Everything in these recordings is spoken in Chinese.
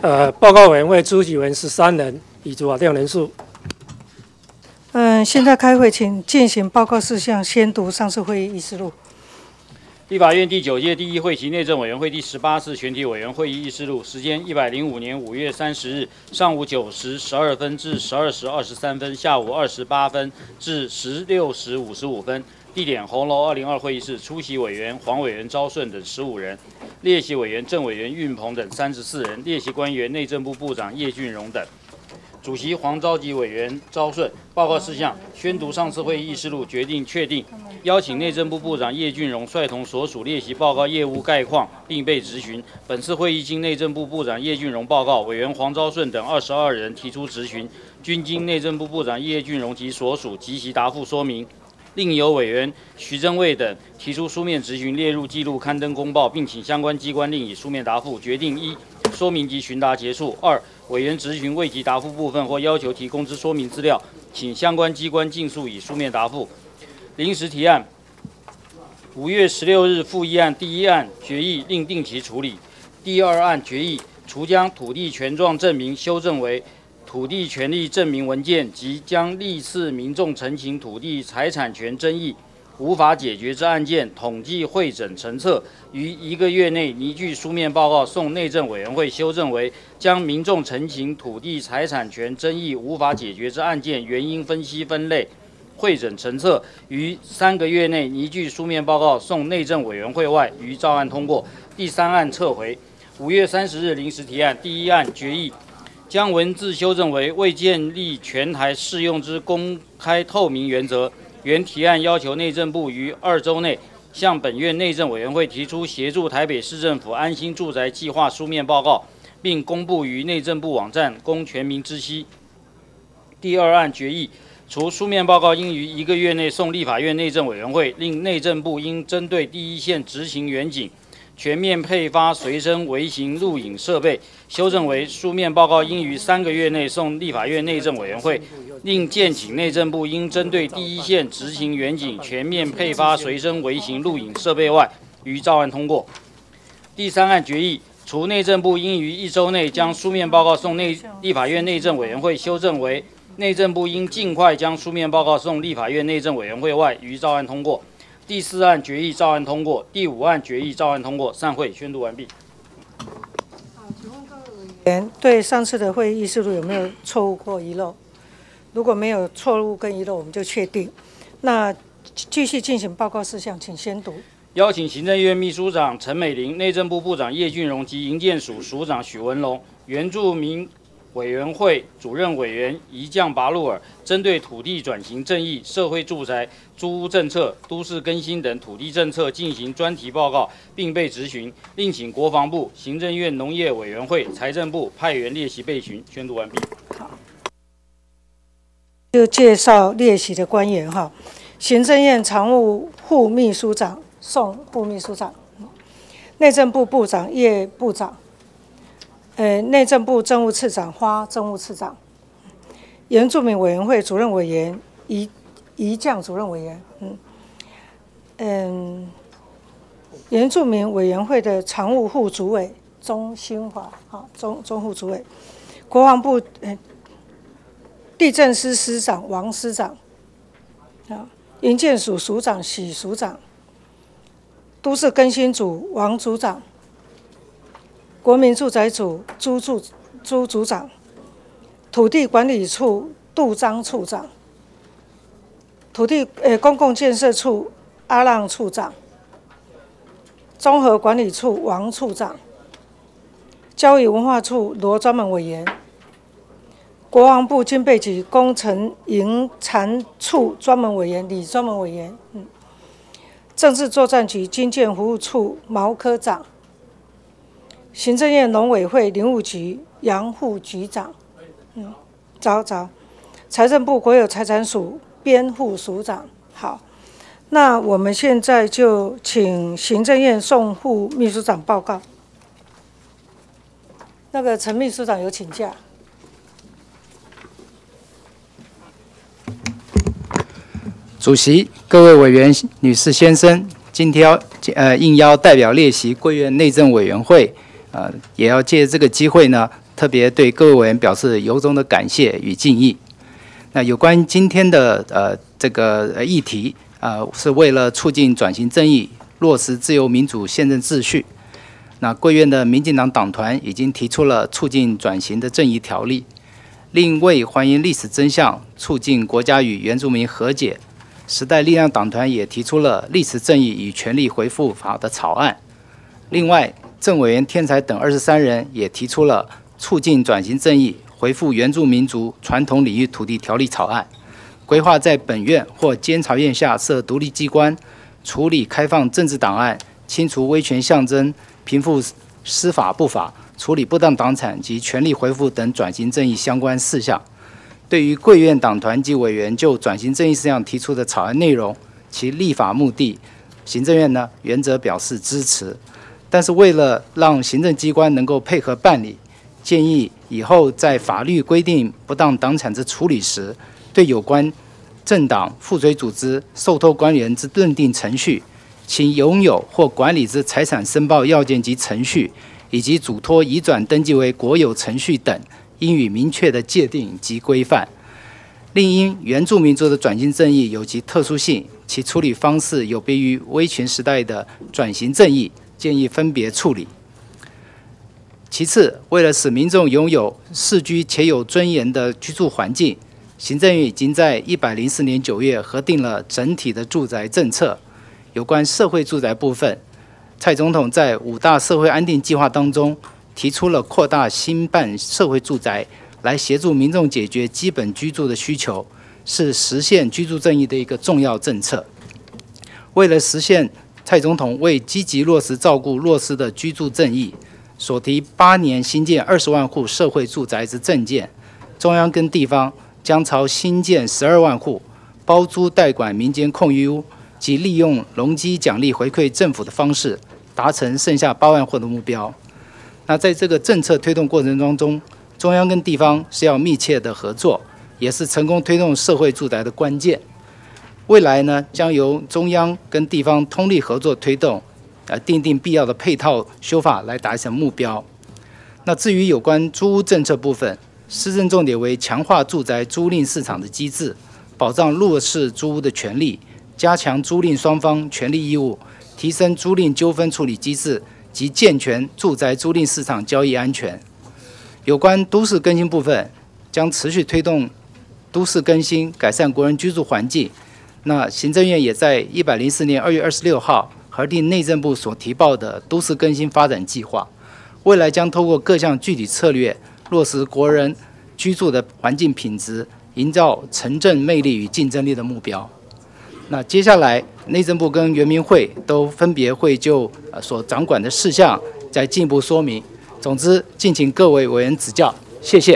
报告委员会出席委员13人，已足法定人数。 现在开会，请进行报告事项，先读上次会议议事录。 立法院第9届第1会期内政委员会第18次全体委员会议议事录，时间105年5月30日上午9时12分至12时23分，下午28分至16时55分。地点：红楼202会议室。出席委员黄委员昭顺等15人，列席委员郑委员运鹏等34人，列席官员内政部部长叶俊荣等。主席黄召集委员昭顺。报告事项：宣读上次会议议事录，决定确定邀请内政部部长叶俊荣率同所属列席报告业务概况，并被质询。本次会议经内政部部长叶俊荣报告，委员黄昭顺等22人提出质询，均经内政部部长叶俊荣及所属及其答复说明。另有委员徐正卫等提出书面质询，列入记录刊登公报，并请相关机关另以书面答复。决定1、说明及询答结束。2、委员质询未及答复部分或要求提供之说明资料，请相关机关尽速以书面答复。临时提案：5月16日附议案第1案决议另定期处理。第2案决议除将土地权状证明修正为土地权利证明文件，及将历次民众陈情土地财产权争议无法解决之案件统计汇整成册，于1个月内拟具书面报告送内政委员会修正为将民众陈情土地财产权争议无法解决之案件原因分析分类汇整成册，于3个月内拟具书面报告送内政委员会外，于照案通过。第3案撤回。5月30日临时提案第1案决议将文字修正为未建立全台适用之公开透明原则。原提案要求内政部于2周内向本院内政委员会提出协助台北市政府安心住宅计划书面报告，并公布于内政部网站，供全民知悉。第2案决议除书面报告应于1个月内送立法院内政委员会，另内政部应针对第一线执行员警全面配发随身微型录影设备，修正为书面报告应于3个月内送立法院内政委员会，另建请内政部应针对第一线执行员警全面配发随身微型录影设备外，于照案通过。第3案决议除内政部应于1周内将书面报告送立法院内政委员会，修正为内政部应尽快将书面报告送立法院内政委员会外，于照案通过。第4案决议照案通过。第5案决议照案通过。散会，宣读完毕。 请问各位委员对上次的会议议事录有没有错误或遗漏？如果没有错误跟遗漏，我们就确定。那继续进行报告事项，请先读。 邀请行政院秘书长陈美玲、内政部部长叶俊荣及营建署署长许文龙、原住民委员会主任委员宜将拔路尔，针对土地转型正义、社会住宅、租屋政策、都市更新等土地政策进行专题报告，并被质询，另请国防部、行政院农业委员会、财政部派员列席备询。宣读完毕。 好，就介绍列席的官员哈，行政院常务副秘书长宋副秘书长，内政部部长叶部长。内政部政务次长花政务次长，原住民委员会主任委员宜将主任委员，原住民委员会的常务副主委钟兴华，钟副主委，国防部地政司司长王司长，营建署署长许署长，都市更新组王组长。国民住宅组朱组长，土地管理处杜章处长，公共建设处阿浪处长，综合管理处王处长，教育文化处罗专门委员，国防部军备局工程营产处专门委员李专门委员，政治作战局军建服务处毛科长。行政院农委会林务局杨副局长，财政部国有财产署编副署长。好，那我们现在就请行政院宋副秘书长报告。那个陈秘书长有请假。 主席、各位委员、女士、先生，今天应邀代表列席贵院内政委员会。也要借这个机会呢， 特别对各位委员表示由衷的感谢与敬意。那有关今天的这个议题是为了促进转型正义，落实自由民主宪政秩序。那贵院的民进党党团已经提出了促进转型的正义条例，另为还原历史真相，促进国家与原住民和解，时代力量党团也提出了历史正义与权利回复法的草案。另外，郑委员天才等23人也提出了促进转型正义，回复原住民族传统领域土地条例草案，规划在本院或监察院下设独立机关，处理开放政治档案、清除威权象征、平复司法不法、处理不当党产及权利回复等转型正义相关事项。对于贵院党团及委员就转型正义事项提出的草案内容，其立法目的，行政院呢原则表示支持。但是为了让行政机关能够配合办理，建议以后在法律规定不当党产之处理时，对有关政党、附随组织、受托管理人之认定程序，其拥有或管理之财产申报要件及程序，以及嘱托移转登记为国有程序等，应予明确的界定及规范。另因原住民族的转型正义有其特殊性，其处理方式有别于威权时代的转型正义，建议分别处理。其次，为了使民众拥有适居且有尊严的居住环境，行政院已经在104年9月核定了整体的住宅政策。有关社会住宅部分，蔡总统在5大社会安定计划当中提出了扩大兴办社会住宅，来协助民众解决基本居住的需求，是实现居住正义的一个重要政策。为了实现蔡总统为积极落实照顾弱势的居住正义所提8年新建20万户社会住宅之政见，中央跟地方将朝新建12万户包租代管民间空余屋及利用容积奖励回馈政府的方式，达成剩下8万户的目标。那在这个政策推动过程当中，中央跟地方是要密切的合作，也是成功推动社会住宅的关键。未来呢，将由中央跟地方通力合作推动，订定必要的配套修法来达成目标。那至于有关租屋政策部分，施政重点为强化住宅租赁市场的机制，保障弱势租屋的权利，加强租赁双方权利义务，提升租赁纠纷处理机制及健全住宅租赁市场交易安全。有关都市更新部分，将持续推动都市更新，改善国人居住环境。那行政院也在104年2月26号核定内政部所提报的都市更新发展计划，未来将透过各项具体策略，落实国人居住的环境品质，营造城镇魅力与竞争力的目标。那接下来内政部跟原民会都分别会就所掌管的事项再进一步说明。总之，敬请各位委员指教，谢谢。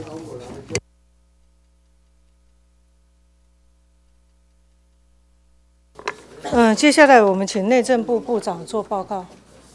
接下来我们请内政部部长做报告。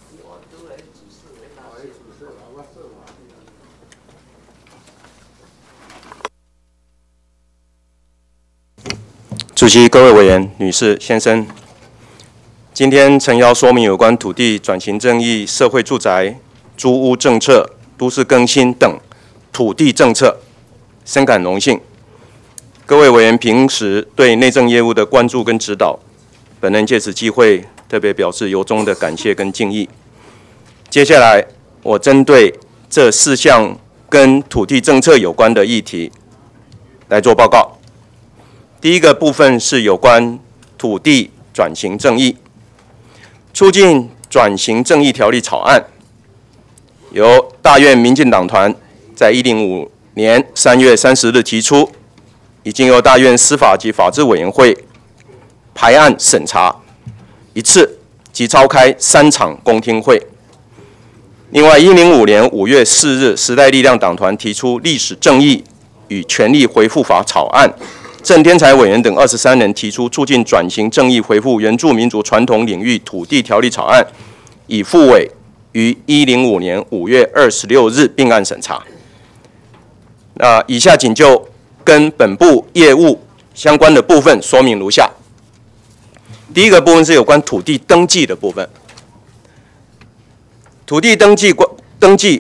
主席、各位委员、女士、先生，今天诚邀说明有关土地转型正义、社会住宅、租屋政策、都市更新等土地政策，深感荣幸。各位委员平时对内政业务的关注跟指导，本人借此机会特别表示由衷的感谢跟敬意。接下来，我针对这4项跟土地政策有关的议题来做报告。第一个部分是有关土地转型正义，促进转型正义条例草案，由大院民进党团在105年3月30日提出，已经由大院司法及法制委员会排案审查1次，及召开3场公听会。另外，105年5月4日，时代力量党团提出历史正义与权利回复法草案，郑天才委员等23人提出促进转型正义回复原住民族传统领域土地条例草案，已复委于105年5月26日并案审查。以下仅就跟本部业务相关的部分说明如下。第一个部分是有关土地登记的部分。土地登记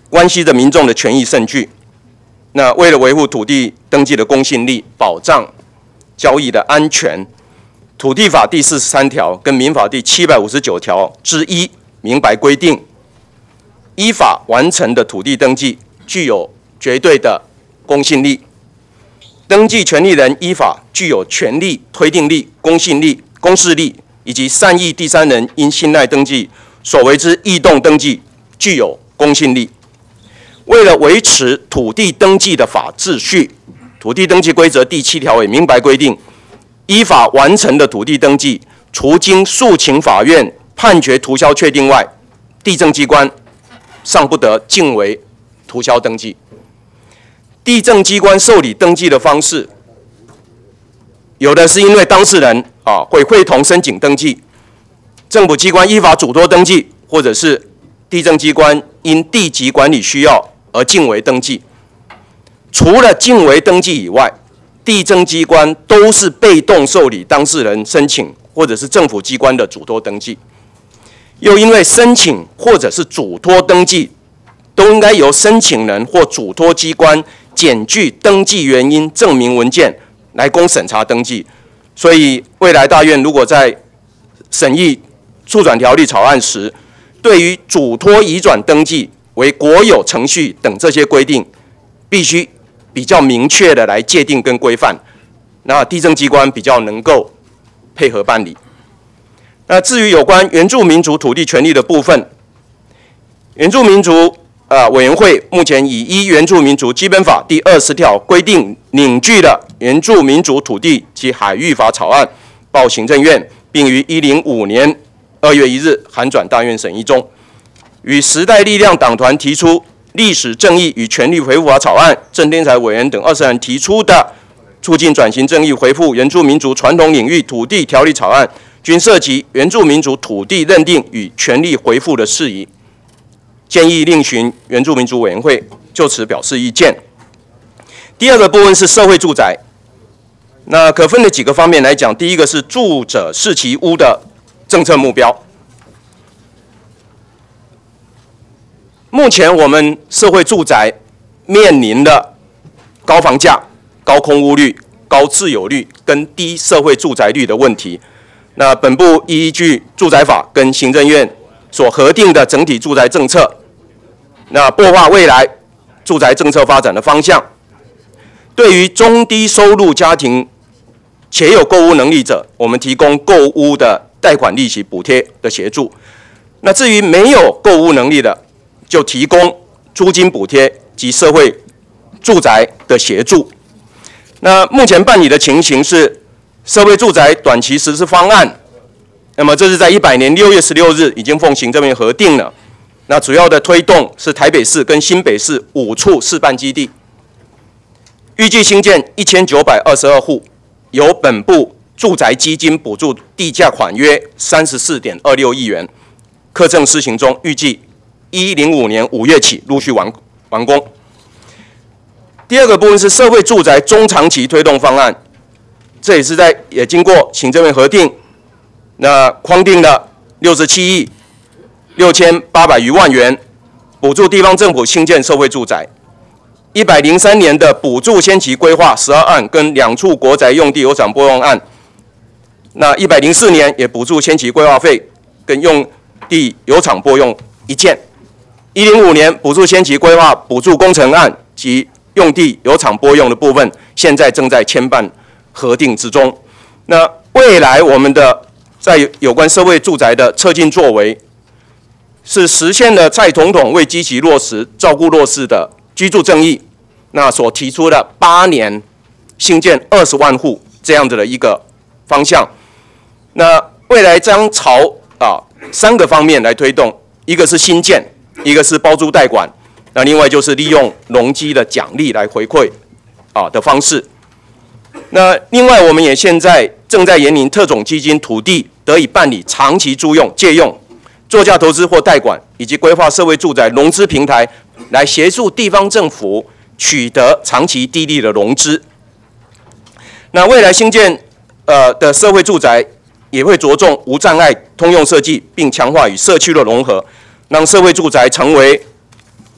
关系着民众的权益甚巨。那为了维护土地登记的公信力，保障交易的安全，土地法第43条跟民法第759条之一明白规定，依法完成的土地登记具有绝对的公信力。登记权利人依法具有权利、推定力、公信力、公示力，以及善意第三人因信赖登记所为之异动登记具有公信力。为了维持土地登记的法秩序，土地登记规则第7条也明白规定，依法完成的土地登记，除经诉请法院判决涂销确定外，地政机关尚不得径为涂销登记。地政机关受理登记的方式，有的是因为当事人会会同申请登记，政府机关依法嘱托登记，或者是地政机关因地籍管理需要而径为登记。除了径为登记以外，地政机关都是被动受理当事人申请或者是政府机关的嘱托登记。又因为申请或者是嘱托登记都应该由申请人或嘱托机关检具登记原因证明文件来供审查登记，所以未来大院如果在审议促转条例草案时，对于嘱托移转登记为国有程序等这些规定，必须比较明确的来界定跟规范，那地政机关比较能够配合办理。那至于有关原住民族土地权利的部分，原住民族委员会目前已依原住民族基本法第20条规定，拟具了原住民族土地及海域法草案，报行政院，并于105年2月1日函转大院审议中。与时代力量党团提出历史正义与权利恢复法草案，郑天才委员等20人提出的促进转型正义恢复原住民族传统领域土地条例草案，均涉及原住民族土地认定与权利恢复的事宜，建议另询原住民族委员会就此表示意见。第二个部分是社会住宅，那可分的几个方面来讲，第一个是住者视其屋的政策目标。目前我们社会住宅面临的高房价、高空屋率、高自有率跟低社会住宅率的问题。那本部依据住宅法跟行政院所核定的整体住宅政策，那擘画未来住宅政策发展的方向。对于中低收入家庭且有购屋能力者，我们提供购屋的贷款利息补贴的协助。那至于没有购屋能力的，就提供租金补贴及社会住宅的协助。那目前办理的情形是，社会住宅短期实施方案，那么这是在100年6月16日已经奉行政院核定了。那主要的推动是台北市跟新北市5处示范基地，预计新建1922户，由本部住宅基金补助地价款约34.26亿元，课征施行中，预计105年5月起陆续完工。第二个部分是社会住宅中长期推动方案，这也经过行政院核定，那框定了67亿6800余万元，补助地方政府兴建社会住宅。103年的补助先期规划12案跟2处国宅用地有偿拨用案，那104年也补助先期规划费跟用地有偿拨用1件。105年补助先期规划补助工程案及用地有偿拨用的部分，现在正在牵办核定之中。那未来我们的在有关社会住宅的策进作为，是实现了蔡总统为积极落实照顾弱势的居住正义，那所提出的8年新建20万户这样子的一个方向。那未来将朝3个方面来推动，一个是新建，一个是包租代管，那另外就是利用容积的奖励来回馈的方式。那另外我们也现在正在研拟特种基金土地得以办理长期租用、借用、作价投资或代管，以及规划社会住宅融资平台，来协助地方政府取得长期低利的融资。那未来新建的社会住宅也会着重无障碍通用设计，并强化与社区的融合，让社会住宅成为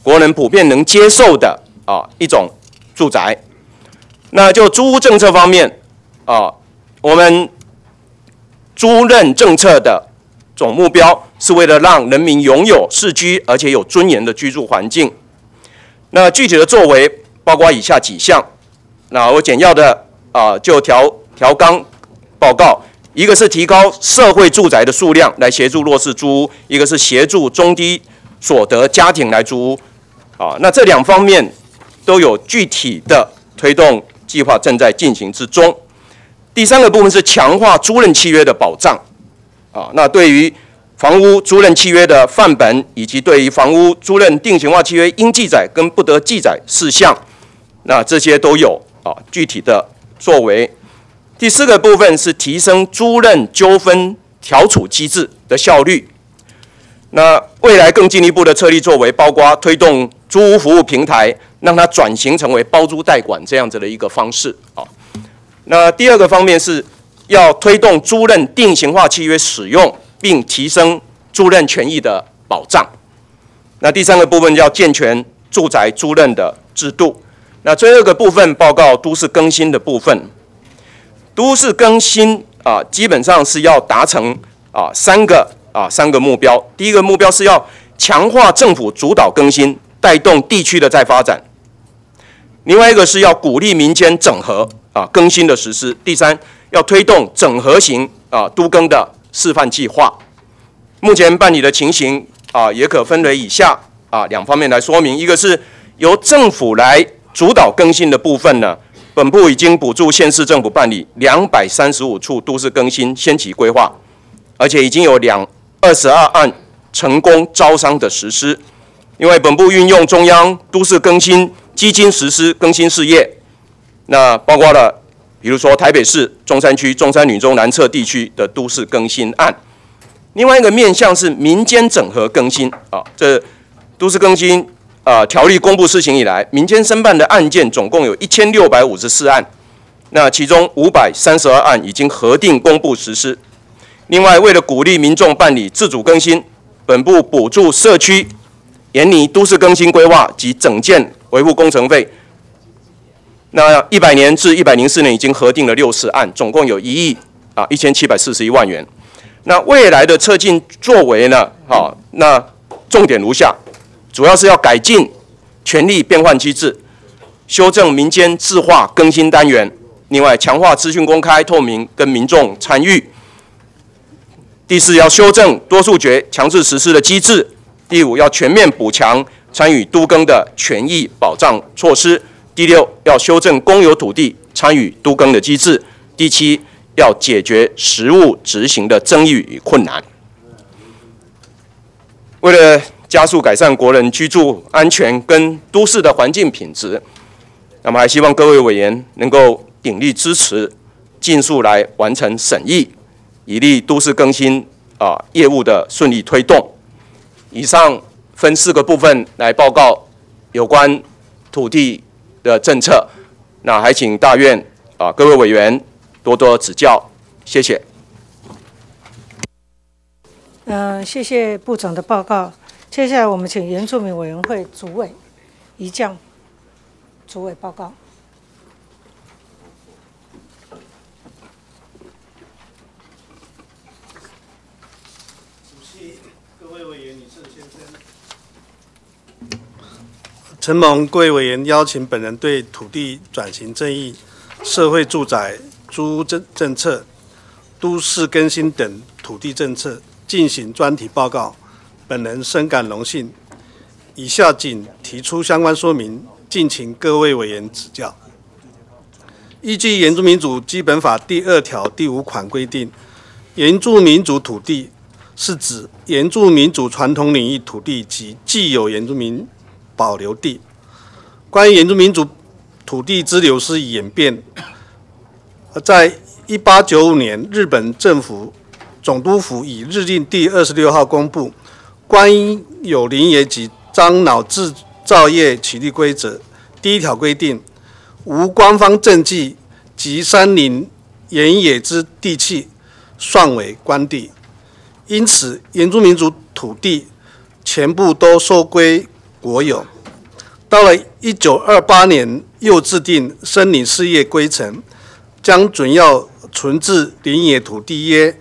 国人普遍能接受的一种住宅。那就租屋政策方面我们租赁政策的总目标是为了让人民拥有适居而且有尊严的居住环境。那具体的作为包括以下几项。那我简要的就调纲报告。一个是提高社会住宅的数量来协助弱势租屋，一个是协助中低所得家庭来租屋。那这两方面都有具体的推动计划正在进行之中。第三个部分是强化租赁契约的保障。那对于房屋租赁契约的范本，以及对于房屋租赁定型化契约应记载跟不得记载事项，那这些都有具体的作为。第四个部分是提升租赁纠纷调处机制的效率。那未来更进一步的策略作为，包括推动租屋服务平台，让它转型成为包租代管这样子的一个方式。那第二个方面是要推动租赁定型化契约使用，并提升租赁权益的保障。那第三个部分要健全住宅租赁的制度。那最后一个部分报告都市更新的部分。都市更新基本上是要达成三个目标。第一个目标是要强化政府主导更新，带动地区的再发展。另外一个是要鼓励民间整合更新的实施。第三，要推动整合型都更的示范计划。目前办理的情形也可分为以下两方面来说明。一个是由政府来主导更新的部分呢，本部已经补助县市政府办理235处都市更新先期规划，而且已经有22案成功招商的实施。因为本部运用中央都市更新基金实施更新事业，那包括了比如说台北市中山区、中山女中南侧地区的都市更新案。另外一个面向是民间整合更新这都市更新条例公布施行以来，民间申办的案件总共有1654案，那其中532案已经核定公布实施。另外，为了鼓励民众办理自主更新，本部补助社区研拟都市更新规划及整建维护工程费。那100年至104年已经核定了60案，总共有1亿1741万元。那未来的策进作为呢？那重点如下。主要是要改进权力变换机制，修正民间自化更新单元，另外强化资讯公开透明跟民众参与。第四，要修正多数决强制实施的机制。第五，要全面补强参与都更的权益保障措施。第六，要修正公有土地参与都更的机制。第七，要解决实务执行的争议与困难。为了加速改善国人居住安全跟都市的环境品质，那么还希望各位委员能够鼎力支持，尽速来完成审议，以利都市更新业务的顺利推动。以上分4个部分来报告有关土地的政策，那还请大院各位委员多多指教，谢谢。 谢谢部长的报告。接下来我们请原住民委员会主委宜将主委报告。 主席、各位委员、女士、先生，承蒙各位委员邀请本人对土地转型正义、社会住宅租屋政策、都市更新等土地政策进行专题报告，本人深感荣幸。以下仅提出相关说明，敬请各位委员指教。依据《原住民族基本法》第2条第5款规定，原住民族土地是指原住民族传统领域土地及既有原住民保留地。关于原住民族土地之流失与演变，在1895年，日本政府总督府以日令第26号公布《关于有林野及樟脑制造业起立规则》第1条规定，无官方证据及山林原野之地契，算为官地。因此，原住民族土地全部都收归国有。到了1928年，又制定森林事业规程，将准要存置林野土地约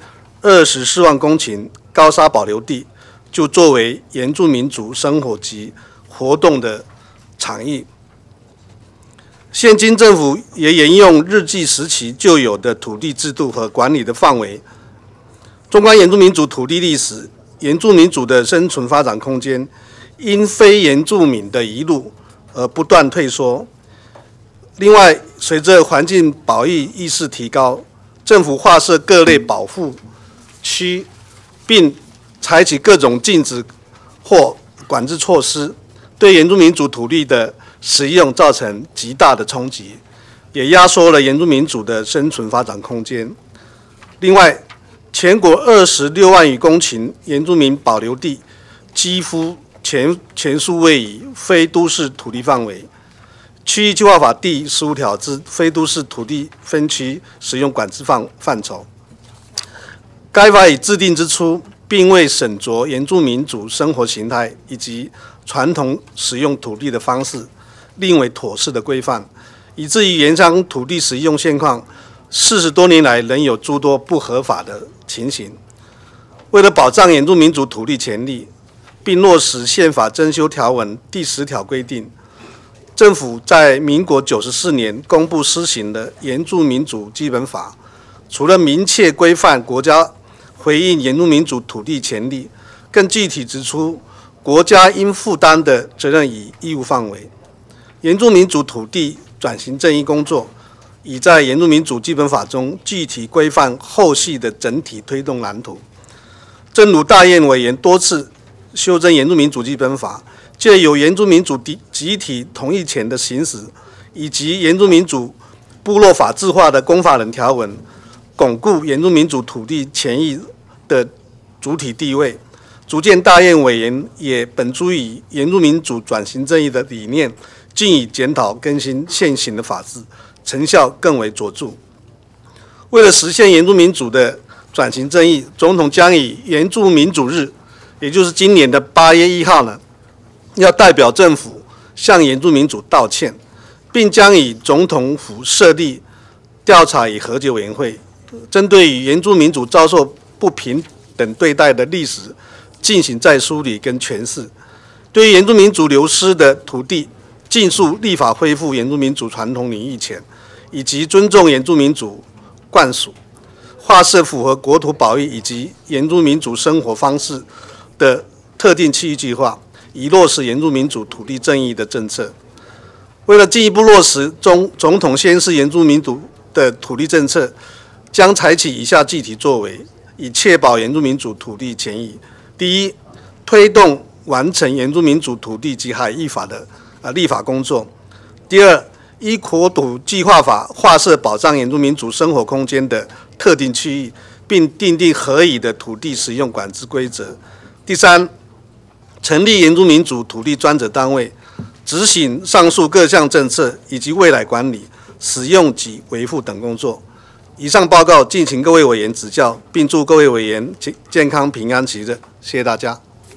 24万公顷高沙保留地，就作为原住民族生活及活动的场域。现今政府也沿用日据时期就有的土地制度和管理的范围。纵观原住民族土地历史，原住民族的生存发展空间因非原住民的移入而不断退缩。另外，随着环境保育意识提高，政府划设各类保护区，并采取各种禁止或管制措施，对原住民族土地的使用造成极大的冲击，也压缩了原住民族的生存发展空间。另外，全国26万余公顷原住民保留地，几乎全数位于非都市土地范围。区域计划法第15条之非都市土地分区使用管制范畴。该法已制定之初，并未审酌原住民族生活形态以及传统使用土地的方式，另为妥适的规范，以至于原乡土地使用现况40多年来仍有诸多不合法的情形。为了保障原住民族土地权利，并落实宪法增修条文第10条规定，政府在民国94年公布施行的《原住民族基本法》，除了明确规范国家回应原住民族土地权利，更具体指出国家应负担的责任与义务范围。原住民族土地转型正义工作已在《原住民族基本法》中具体规范后续的整体推动蓝图。正如大院委员多次修正《原住民族基本法》，借由原住民族集体同意权的行使，以及原住民族部落法制化的公法人条文，巩固原住民族土地权益的主体地位。逐渐大院委员也本着以原住民族转型正义的理念，进以检讨更新现行的法制，成效更为卓著。为了实现原住民族的转型正义，总统将以原住民族日，也就是今年的8月1号呢，要代表政府向原住民族道歉，并将以总统府设立调查与和解委员会，针对于原住民族遭受不平等对待的历史进行再梳理跟诠释，对于原住民族流失的土地，尽速立法恢复原住民族传统领域权，以及尊重原住民族惯属，划设符合国土保育以及原住民族生活方式的特定区域计划，以落实原住民族土地正义的政策。为了进一步落实总统宣示原住民族的土地政策，将采取以下具体作为，以确保原住民族土地权益。第一，推动完成原住民族土地及海域法的立法工作。第二，依国土计划法划设保障原住民族生活空间的特定区域，并订定合宜的土地使用管制规则。第三，成立原住民族土地专责单位，执行上述各项政策以及未来管理、使用及维护等工作。以上报告敬请各位委员指教，并祝各位委员健康平安喜乐。谢谢大家。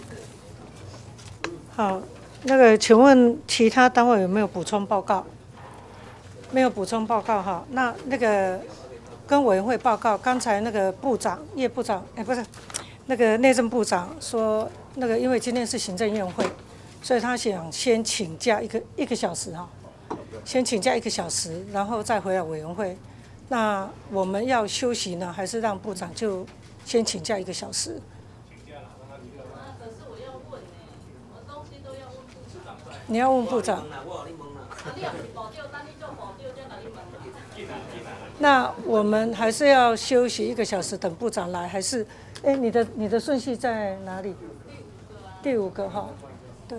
好，请问其他单位有没有补充报告？没有补充报告哈。那跟委员会报告，刚才部长叶部长，不是内政部长说因为今天是行政院会，所以他想先请假一个小时哈，先请假1个小时，然后再回来委员会。那我们要休息呢，还是让部长就先请假1个小时？你要问部长。那我们还是要休息1个小时，等部长来，还是？你的顺序在哪里？第5个哈，对。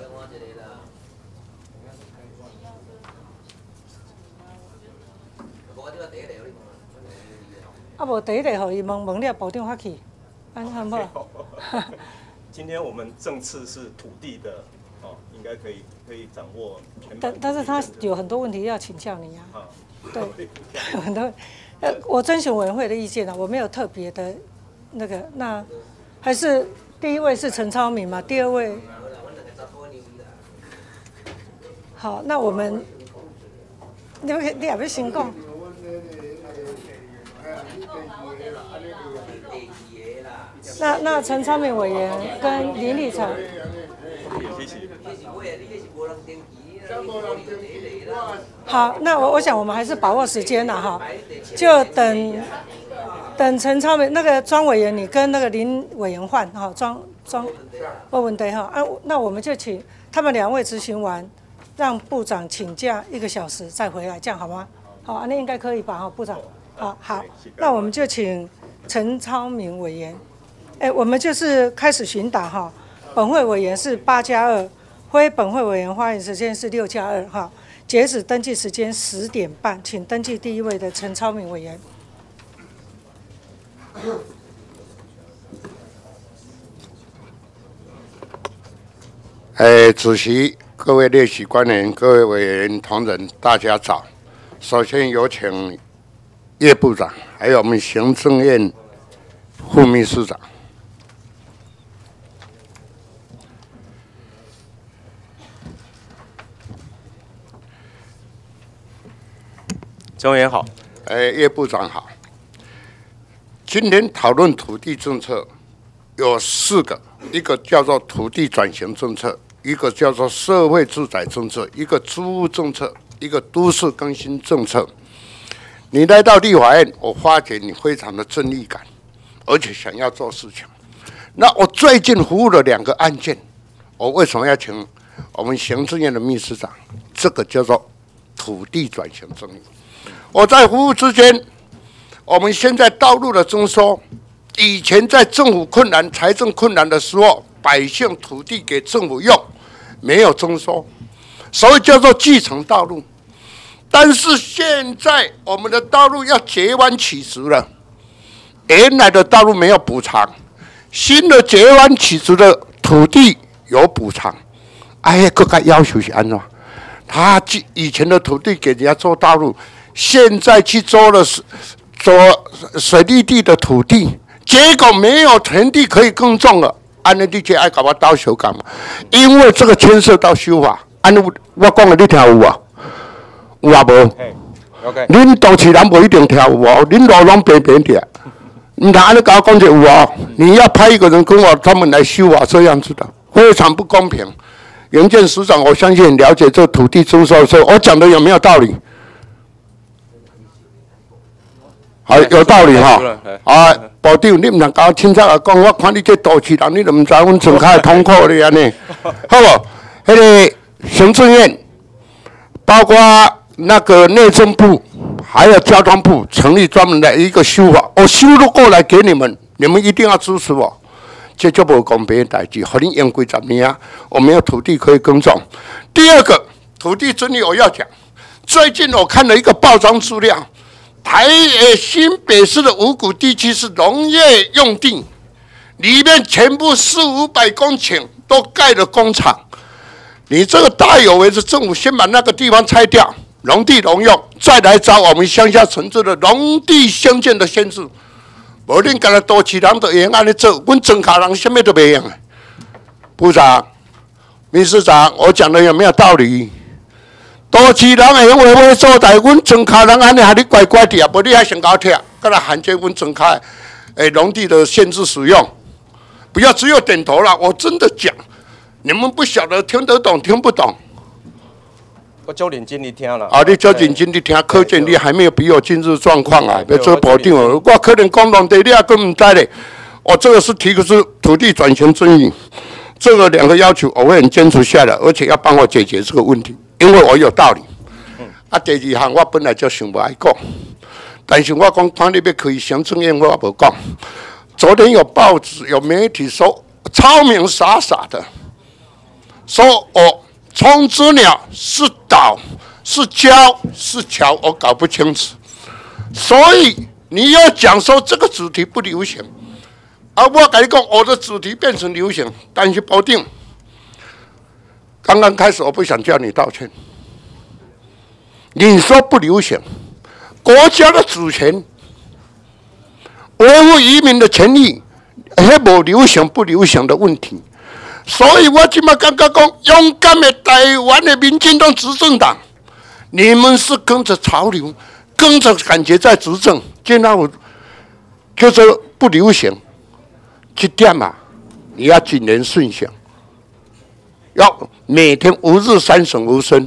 无第一个，互伊问了，部长发去，安好不好？ 今天我们政次是土地的，应该可以掌握全版。 但是他有很多问题要请教你啊。对，很多。我征询委员会的意见啊，我没有特别的那还是第1位是陈超明嘛，第2位。 好，那我们，你也要先讲。那陈昌明委员跟林立成。好，那我想我们还是把握时间了哈，就等陈昌明那个庄委员，你跟那个林委员换哈，庄没问题哈啊，那我们就请他们2位执行完，让部长请假1个小时再回来，这样好吗？好，那应该可以吧？哈，部长，好，那我们就请陈昌明委员，我们就是开始询答哈，本会委员是8+2。非本会委员发言时间是6+2哈，截止登记时间10点半，请登记第1位的陈超明委员。 主席、各位列席官员、各位委员同仁，大家早。首先有请叶部长，还有我们行政院副秘书长。 陈委员好， 叶部长好。今天讨论土地政策有4个，一个叫做土地转型政策，一个叫做社会住宅政策，一个租屋政策，一个都市更新政策。你来到立法院，我发觉你非常的正义感，而且想要做事情。那我最近服务了2个案件，我为什么要请我们行政院的秘书长？这个叫做土地转型正义。我在服务之间，我们现在道路的征收，以前在政府困难、财政困难的时候，百姓土地给政府用，没有征收，所以叫做继承道路。但是现在我们的道路要截弯取直了，原来的道路没有补偿，新的截弯取直的土地有补偿。各个要求是安怎？他以前的土地给人家做道路。现在去做了水利地的土地，结果没有田地可以耕种了。安尼你这爱搞我倒修干嘛？因为这个牵涉到修法。安尼我讲的你听有啊？有啊无？恁都市人不一定听有哦，恁路拢平平的。你看安尼跟我讲就有哦。你要派一个人跟我专门来修法，这样子的非常不公平。营建署长，我相信很了解这土地征收的时候，我讲的有没有道理？有道理哈！部长，你唔能搞清楚啊讲，我看你这都市人，你都唔知阮陈开痛苦的安尼，好不？那个行政院，包括那个内政部，还有交通部，成立专门的一个修法，我修了过来给你们，你们一定要支持我。这就不公平的代志，和你用几10年啊，我没有土地可以耕种。第二个土地争议我要讲，最近我看了一个报章资料。新北市的五股地区是农业用地，里面全部400-500公顷都盖了工厂。你这个大有为是政府先把那个地方拆掉，农地农用，再来找我们乡下城镇的农地兴建的限制。无恁干那都市人就用安尼做，阮庄脚人什么都没用。部长、秘书长，我讲的有没有道理？都市人会用话话做代，阮庄脚人安尼还你乖乖的啊，无你还先搞听，干那限制阮庄脚农地的限制使用，不要只有点头了。我真的讲，你们不晓得听得懂听不懂。 我就认真地听了。 你就认真地听，可见你还没有比我今日状况啊！要做保定哦，我可能讲农地你也根本唔知嘞。我这个是提的是土地转型争议，这个2个要求我会很坚持下来，而且要帮我解决这个问题。因为我有道理，第2项我本来就想不爱讲，但是我讲看你要开行政院，我无讲。昨天有报纸有媒体说，超明傻傻的说冲之鸟是岛是礁是桥，我搞不清楚。所以你要讲说这个主题不流行，我跟你讲，我的主题变成流行，但是保定。刚刚开始，我不想叫你道歉。你说不流行，国家的主权，维护渔民的权益，还无流行不流行的问题。 所以我今麦刚刚讲，勇敢的台湾的民进党执政党，你们是跟着潮流，跟着感觉在执政，见到我就是不流行，这点嘛，你要谨言慎行，要每天吾日三省吾身。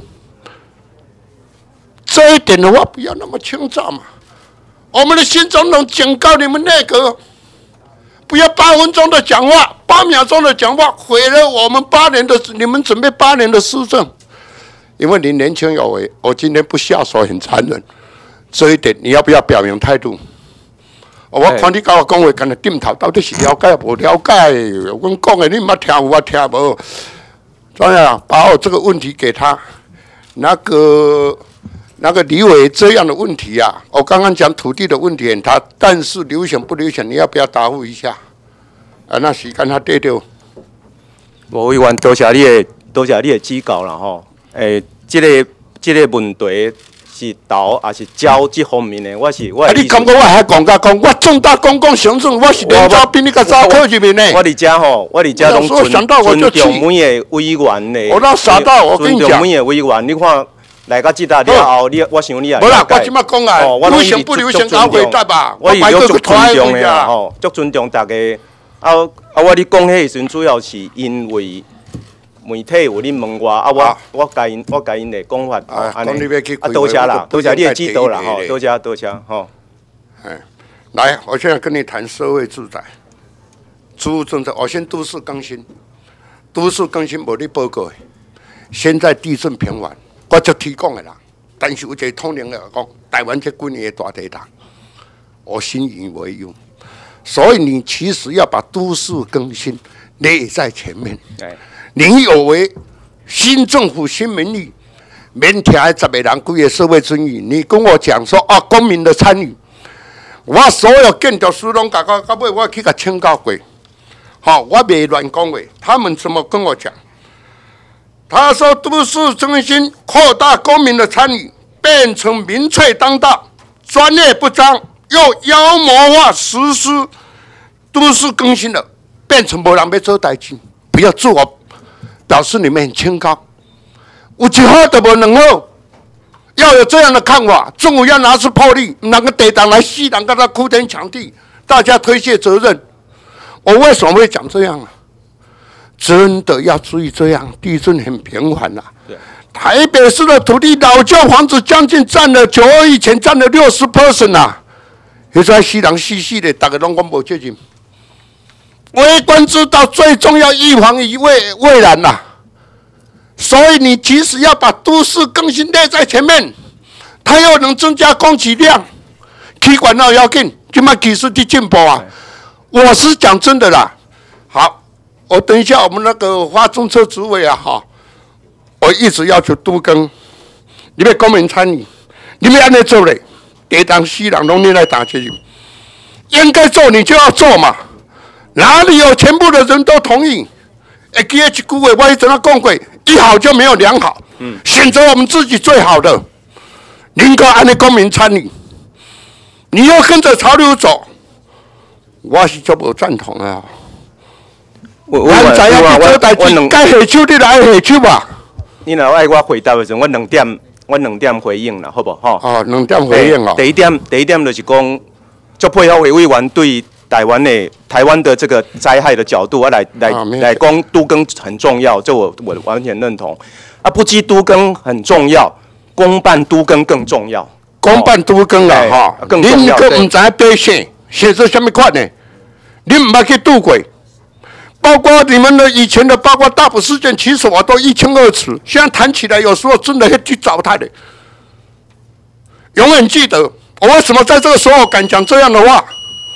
这一点的话，不要那么轻躁嘛。我们的新总统警告你们内阁，不要8分钟的讲话，8秒钟的讲话，毁了我们你们准备8年的施政。因为你年轻有为，我今天不下手很残忍，这一点你要不要表明态度？我看你跟我讲话，跟他点头，到底是了解不了解？我讲的你唔听有啊听无？怎样把我这个问题给他？那个李委这样的问题啊，我刚刚讲土地的问题很大，但是流行不流行，你要不要答复一下？啊，那时间他对对。 吴委员，多谢你的指教啦吼。这个问题是投还是交这方面的，我你感觉我还讲我重大公共行政，我是连招比你较早考入面呢。 我伫遮拢尊重每个委员的。 我那傻到，我跟你讲。尊重每个委员，你看。来到这搭了后，我想你也了解。无啦， 我即摆讲啊，流行不流行，搞回答吧。 我有足尊重的啦，吼，足尊重大家。我你讲迄时阵，主要是因为媒体有恁问我，我甲因的讲法，安尼。多谢啦，多谢你的指导啦，吼，多谢，吼。 来，我现在跟你谈社会住宅、租屋政策。我先都市更新，无你报告的。现在地震频繁。我就提供的啦，但是有一个统领来讲，台湾这几年的大地震，我心以为忧。所以你其实要把都市更新列在前面。你有为新政府新民意，免听10个人几个社会争议。你跟我讲说啊，公民的参与，我所有建筑师拢到尾我去甲请教过。好，我袂乱讲话，他们怎么跟我讲？他说：“都市更新扩大公民的参与，变成民粹当道、专业不彰，又妖魔化实施都市更新了，变成无人要做代志。不要自我表示你们很清高，有一好都无两好，要有这样的看法。政府要拿出魄力，哪个地党来西人跟他哭天抢地，大家推卸责任。我为什么会讲这样啊？”真的要注意，这样地震很频繁啦。台北市的土地老旧房子将近占了9·2以前占了60% 啦。现在西人细的，大家拢讲无责任。为官之道最重要，预防于未然啦。所以你即使要把都市更新列在前面，它又能增加供给量，气管那要紧，今麦技术的进步啊。我是讲真的啦。好。我等一下，我们那个发政策主委啊，哈，我一直要求都更，你们公民参与，你们安尼做嘞，地当西人拢你来打击，应该做你就要做嘛，哪里有全部的人都同意？会记得一句话，我一直在讲过，一好就没有两好，选择我们自己最好的，宁可安尼公民参与，你又跟着潮流走，我是就不赞同啊。咱知影做代志，该下手你来下手吧。 你若爱我回答的时候，我2点回应啦，好不好？ 哦，2点回应哦。 第一点就是讲，就配合委员对台湾的这个灾害的角度，来讲都更很重要，这我完全认同。啊，不止都更很重要，公办都更更重要。 公办都更啦，哈， 更重要。 你可唔知标写做什么款呢？你唔捌去度过？包括你们的以前的，包括大埔事件，其实我都一清二楚。现在谈起来，有时候真的会去找他的。永远记得，我为什么在这个时候敢讲这样的话？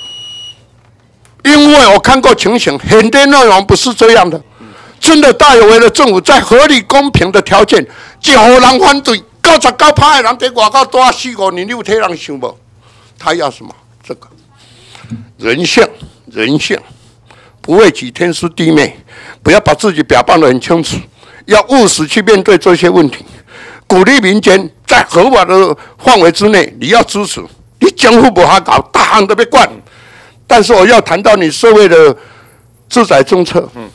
因为我看过情形，很多内容不是这样的。真的大有为的政府，在合理公平的条件，一户人反对，99%的人在外口待4-5年，你有替人想无？他要什么？这个人性。不为己天诛地灭，不要把自己表扮得很清楚，要务实去面对这些问题。鼓励民间在合法的范围之内，你要支持。你政府不好搞，大行都被管。但是我要谈到你社会的住宅政策，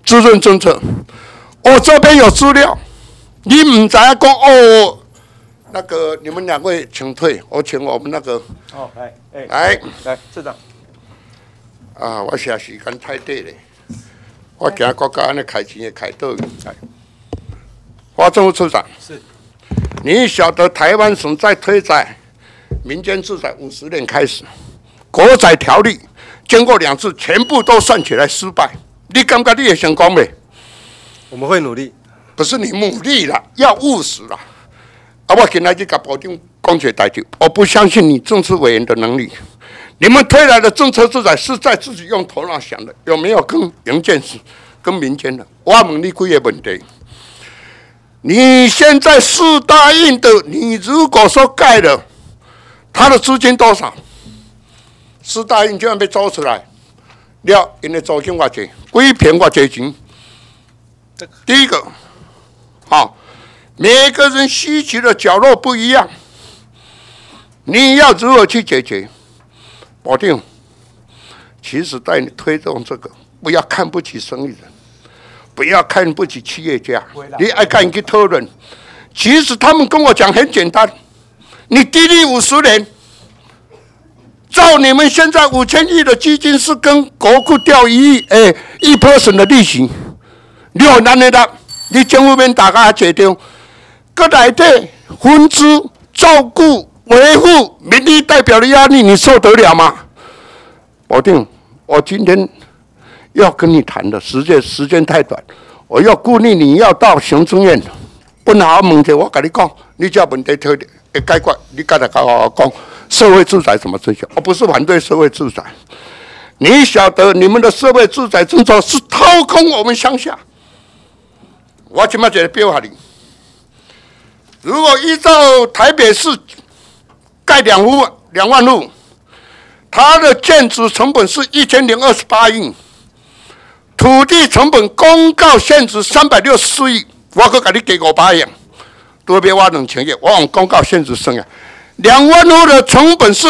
滋润政策，我这边有资料，你唔知讲哦。那个你们两位请退，我请我们那个哦，来，来，市长。 啊，我现在时间太短了，我惊国家安尼开钱会开倒去。华政务处长， 是， 你晓得台湾省在推展民间住宅50年开始，国宅条例经过2次，全部都算起来失败，你感觉你会成功没？ 我们会努力。 不是你努力了，要务实了。啊，我今天去跟保定公决代表，我不相信你政治委员的能力。你们推来的政策住宅是在自己用头脑想的，有没有跟营建署、跟民间的？我问你几个问题。你现在市大运的，你如果说盖了，它的资金多少？市大运就要被租出来，了，因为租金偌济，几平偌济钱？第一个，好。每个人需求的角落不一样，你要如何去解决？保定，其实带你推动这个，不要看不起生意人，不要看不起企业家，你爱干去讨论。其实他们跟我讲很简单，你低利50年，照你们现在5000亿的基金是跟国库调1% 的利息，你很难的啦，你政府面大家解掉。个内底分支照顾维护民意代表的压力，你受得了吗？保定，我今天要跟你谈的时间太短，我要鼓励你要到行政院。本来问题我跟你讲，你只要问题会解决，你刚才跟我讲社会住宅怎么追求，我不是反对社会住宅。你晓得你们的社会住宅政策是掏空我们乡下。我今麦就标下你。如果依照台北市盖2万户，它的建筑成本是1028亿，土地成本公告限值364亿，我可给你给500亿，多别挖2000亿，我往公告限值算啊，2万户的成本是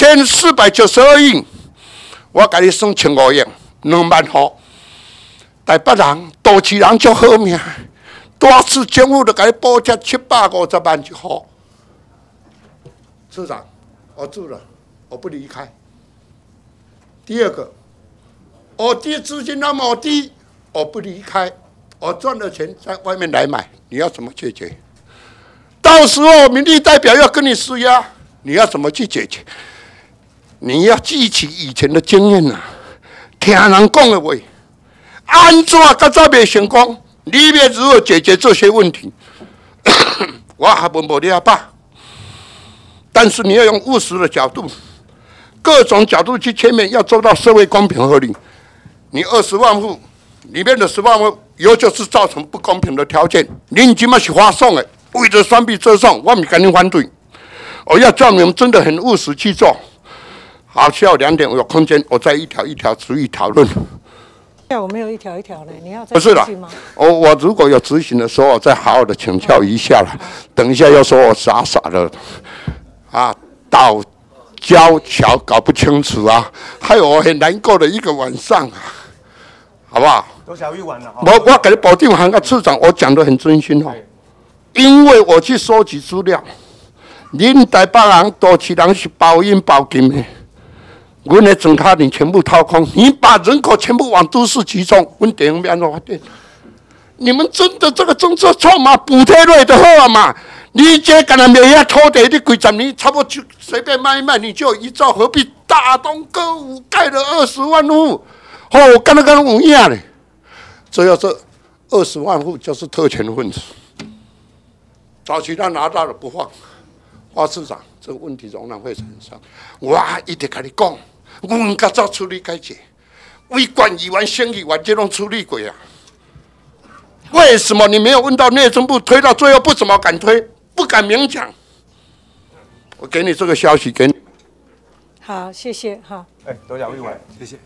1492亿，我给你算1500亿，2万户，台北人、都市人足好命。多次政府就给你补贴750万一户。处长，我住了，我不离开。第二个，我的资金那么低，我不离开，我赚的钱在外面来买，你要怎么解决？到时候民意代表要跟你施压，你要怎么去解决？你要记起以前的经验啊，听人讲的话，安怎较早袂成功？你要如何解决这些问题？我还问不了吧？但是你要用务实的角度，各种角度去切面，要做到社会公平合理。你20万户里面的10万户，有就是造成不公平的条件。你今嘛是发送的，为了双臂折送，我们赶紧反对。我要叫你们真的很务实去做。好，下午2点我有空间，我再一条一条逐一讨论。 我没有一条一条的，你要再不是啦，我如果有执行的时候，我再好好的请教一下啦。等一下又说我傻傻的，啊，到交桥搞不清楚啊，害我很难过的一个晚上啊，好不好？ 都小一晚了。 我给你保定行个处长，我讲得很真心哦，因为我去收集资料，恁台北人、都市人是包阴包金的。我的整卡你全部掏空，你把人口全部往都市集中，我们电面发电。你们真的这个政策错嘛？补贴类的好嘛？你这干那每下土地你几十年，差不多就随便卖一卖，你就一兆，何必大东歌舞盖了20万户？哦，干那跟有影嘞。只要这20万户就是特权分子，早期他拿到了不放，花市长这个问题容量会很少。我一直跟你讲。我们较早处理解决，为管议员、县议员这种处理过啊。为什么你没有问到内政部，推到最后不怎么敢推，不敢明讲？我给你这个消息，给你。 好，谢谢哈。 多小一晚，谢谢。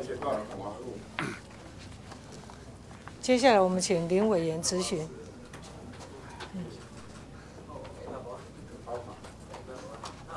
接下来我们请林委员咨询。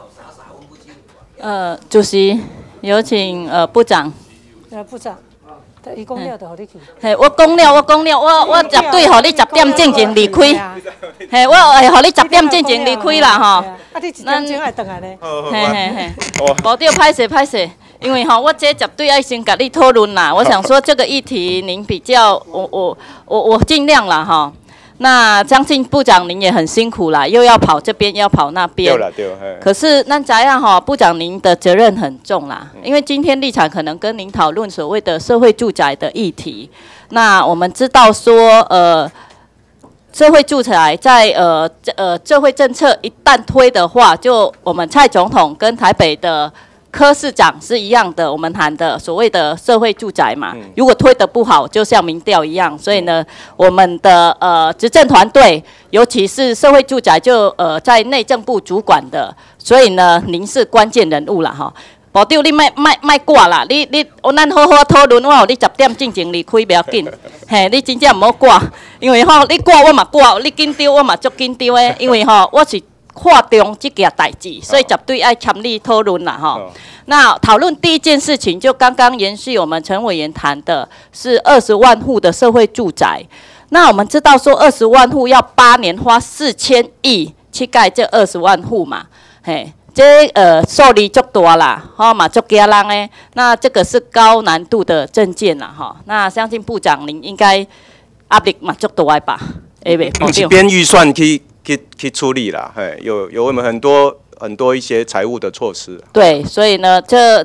主席，有请部长。 部长。 伊讲了就互你去。 嘿，我讲了，我绝对互你10点正经离开。嘿，我会互你10点正经离开啦吼。 啊，你1点钟爱转来呢？ 嘿，无对，歹势。因为我这绝对爱先跟你讨论啦。我想说这个议题您比较，我尽量啦哈。那相信部长您也很辛苦啦，又要跑这边，又要跑那边。 对。 可是那怎样哈，部长您的责任很重啦，因为今天立场可能跟您讨论所谓的社会住宅的议题。那我们知道说，社会住宅在社会政策一旦推的话，就我们蔡总统跟台北的柯市长是一样的，我们谈的所谓的社会住宅嘛，如果推得不好，就像民调一样。所以呢，我们的执政团队，尤其是社会住宅就在内政部主管的，所以呢，您是关键人物啦哈。部长你卖挂啦，咱好好讨论，我互你10点正经离开，不要紧。嘿，你真正唔好挂，因为你挂我嘛挂，你紧张我嘛足紧张的，因为我是看重这件代志，所以绝对爱参与讨论啦哈。那讨论第一件事情，就刚刚延续我们陈委员谈的是20万户的社会住宅。那我们知道说20万户要8年花4000亿去盖这20万户嘛，嘿。这数字足大啦，嘛足惊人诶。那这个是高难度的政见啦，那相信部长您应该压力嘛足大的吧？ 不是编预算去处理啦，有我们很多一些财务的措施。 对，所以呢，这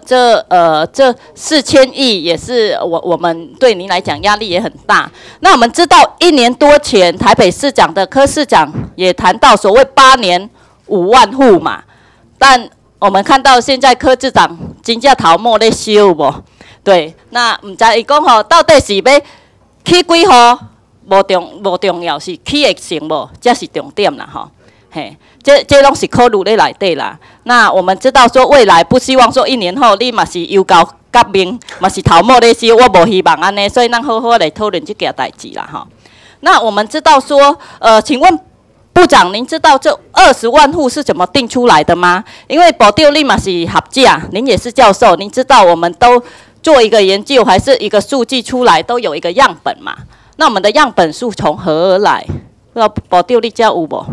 4000亿也是我们对您来讲压力也很大。那我们知道1年多前台北市长的柯市长也谈到所谓8年5万户嘛。但我们看到现在柯市长真正头毛在烧无？对，那唔知伊讲吼，到底是要起几号无重要，是起会成无，这是重点啦吼。嘿，这拢是考虑在内底啦。那我们知道说未来不希望说1年后你嘛是又搞革命，嘛是头毛在烧，我无希望安尼，所以咱好好来讨论这件代志啦吼。那我们知道说，请问。部长，您知道这20万户是怎么定出来的吗？因为保丢立马是学者，您也是教授，您知道我们都做一个研究，还是一个数据出来，都有一个样本嘛？那我们的样本数从何而来？不知道保丢立家有无？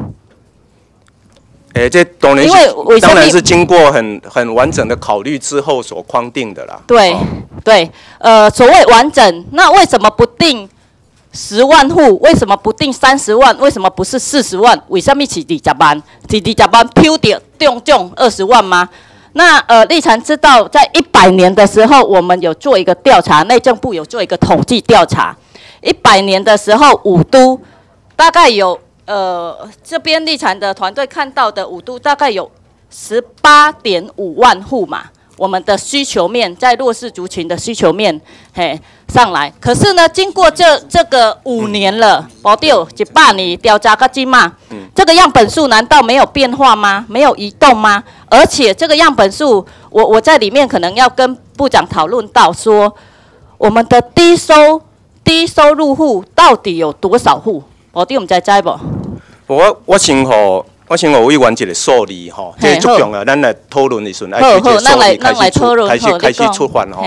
这当然是经过很完整的考虑之后所框定的啦。 对，所谓完整，那为什么不定10万户？为什么不定30万？为什么不是40万？为什么是20万？是20万抽到中20万吗？那立产知道，在100年的时候，我们有做一个调查，内政部有做一个统计调查。100年的时候，5都大概有这边立产的团队看到的5都大概有18.5万户嘛。我们的需求面在弱势族群的需求面，上来。可是呢，经过这个5年了，保丢100年调查到今嘛，这个样本数难道没有变化吗？没有移动吗？而且这个样本数，我在里面可能要跟部长讨论到说，我们的低收入户到底有多少户？保丢我们知不？ 我先委员一个数字吼，这足重要，咱来讨论的时阵，爱对这数字开始出发吼。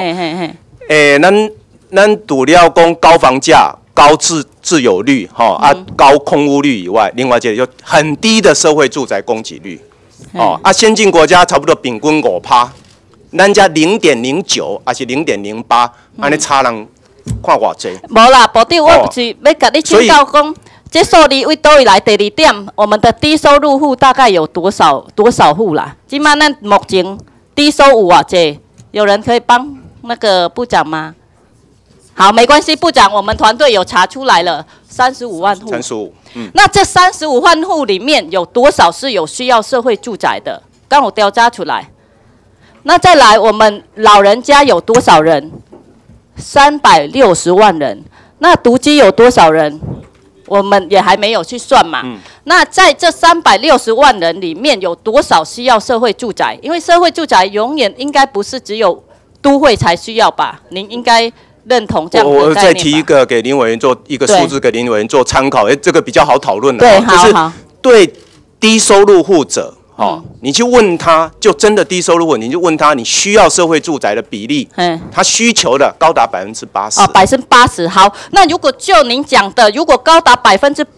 咱除了讲高房价、高自有率吼高空屋率以外，另外一个就很低的社会住宅供给率。先进国家差不多平均5%，咱家0.09还是0.08，安尼差人看偌济。 无啦，部长，我是要甲你请教讲。这数字为倒位来？第2点，我们的低收入户大概有多少户啦？今嘛咱目前低收有偌济？有人可以帮那个部长吗？好，没关系，部长，我们团队有查出来了，35万户。 35， 那这35万户里面有多少是有需要社会住宅的？刚好调查出来。那再来，我们老人家有多少人？360万人。那独居有多少人？我们也还没有去算嘛。那在这360万人里面，有多少需要社会住宅？因为社会住宅永远应该不是只有都会才需要吧？您应该认同这样的概念吧？ 我再提一个给林委员做一个数字给林委员做参考，这个比较好讨论的。 对， 就是对低收入户者你去问他，就真的低收入户，你就问他你需要社会住宅的比例，他需求的高达80%。 哦，80%。好，那如果就您讲的，如果高达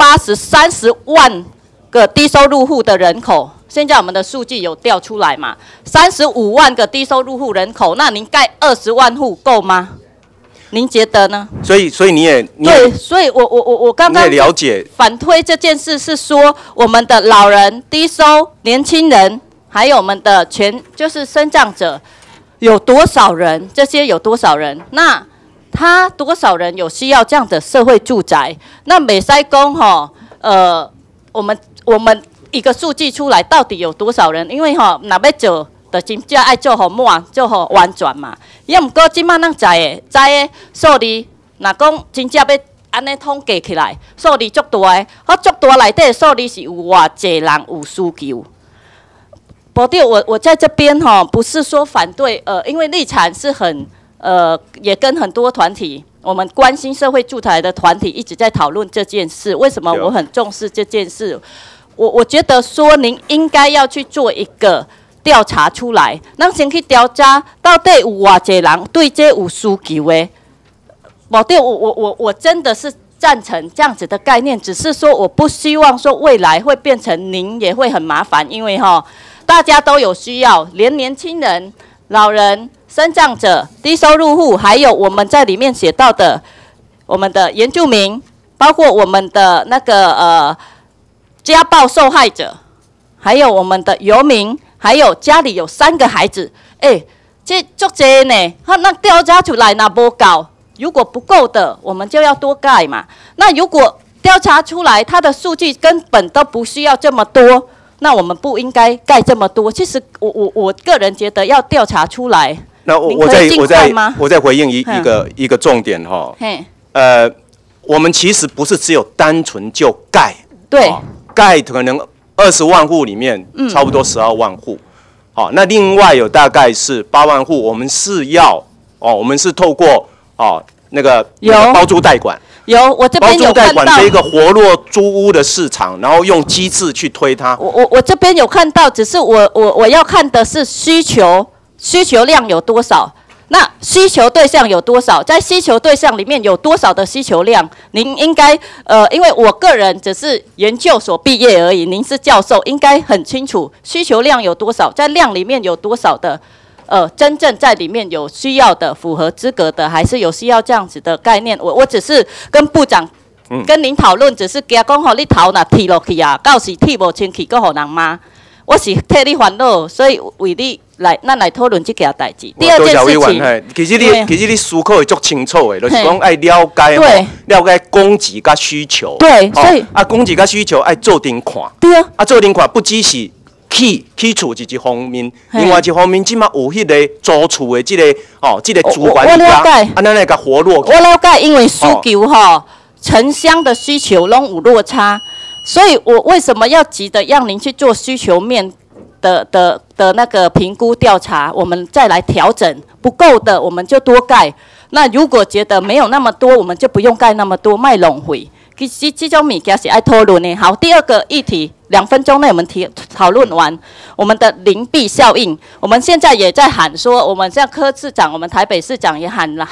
80%，30万个低收入户的人口，现在我们的数据有调出来嘛？35万个低收入户人口，那您盖20万户够吗？您觉得呢？ 所以你也对，所以我刚刚了解反推这件事是说，我们的老人、低收、年轻人，还有我们的就是身障者，有多少人？这些有多少人？那他多少人有需要这样的社会住宅？那美塞公我们一个数据出来，到底有多少人？因为哪要做？就真正爱做好满，做好完全嘛。也毋过即摆咱知的数字，若讲真正要安尼统计起来，数字足大的，足大内底的数字是有偌济人有需求。部长，我在这边不是说反对，因为立场是很也跟很多团体，我们关心社会住宅的团体一直在讨论这件事。为什么我很重视这件事？我觉得说您应该要去做一个调查出来，咱先去调查到底有偌济人对这有需求的。部长，我真的是赞成这样子的概念，只是说我不希望说未来会变成您也会很麻烦，因为大家都有需要，连年轻人、老人、身障者、低收入户，还有我们在里面写到的我们的原住民，包括我们的那个家暴受害者，还有我们的游民。还有家里有3个孩子，这足多呢。那调查出来那不够，如果不够的，我们就要多盖嘛。那如果调查出来，它的数据根本都不需要这么多，那我们不应该盖这么多。其实我个人觉得要调查出来。 那我再回应一个重点我们其实不是只有单纯就盖， 对， 盖可能20万户里面，差不多12万户，那另外有大概是8万户，我们是透过那个包租代管， 我这边有看到包租代管这一个活络租屋的市场，然后用机制去推它。 我这边有看到，只是我要看的是需求量有多少。那需求对象有多少？在需求对象里面有多少的需求量？您应该因为我个人只是研究所毕业而已，您是教授，应该很清楚需求量有多少，在量里面有多少的真正在里面有需要的、符合资格的，还是有需要这样子的概念？我只是跟部长跟您讨论，只是惊讲你头若剃落去啊，到时剃无清气，搁互人骂。我是替你烦恼，所以为你咱来讨论这件代志。第二件事情， 其实你思考会足清楚的，就是讲爱了解供给甲需求。 对，所以供给甲需求爱做阵看。 对啊。 做阵看不只是起厝是一方面，另外一方面，即马有迄个租厝的这个主管理啊，咱来甲活络。 我了解，因为需求城乡的需求拢有落差。所以我为什么要急着让您去做需求面的那个评估调查，我们再来调整，不够的我们就多盖。那如果觉得没有那么多，我们就不用盖那么多，卖浪费。其实这种物件是爱讨论的。好，第二个议题，2分钟内我们讨论完我们的邻避效应。我们现在也在喊说，我们像柯市长，我们台北市长也喊了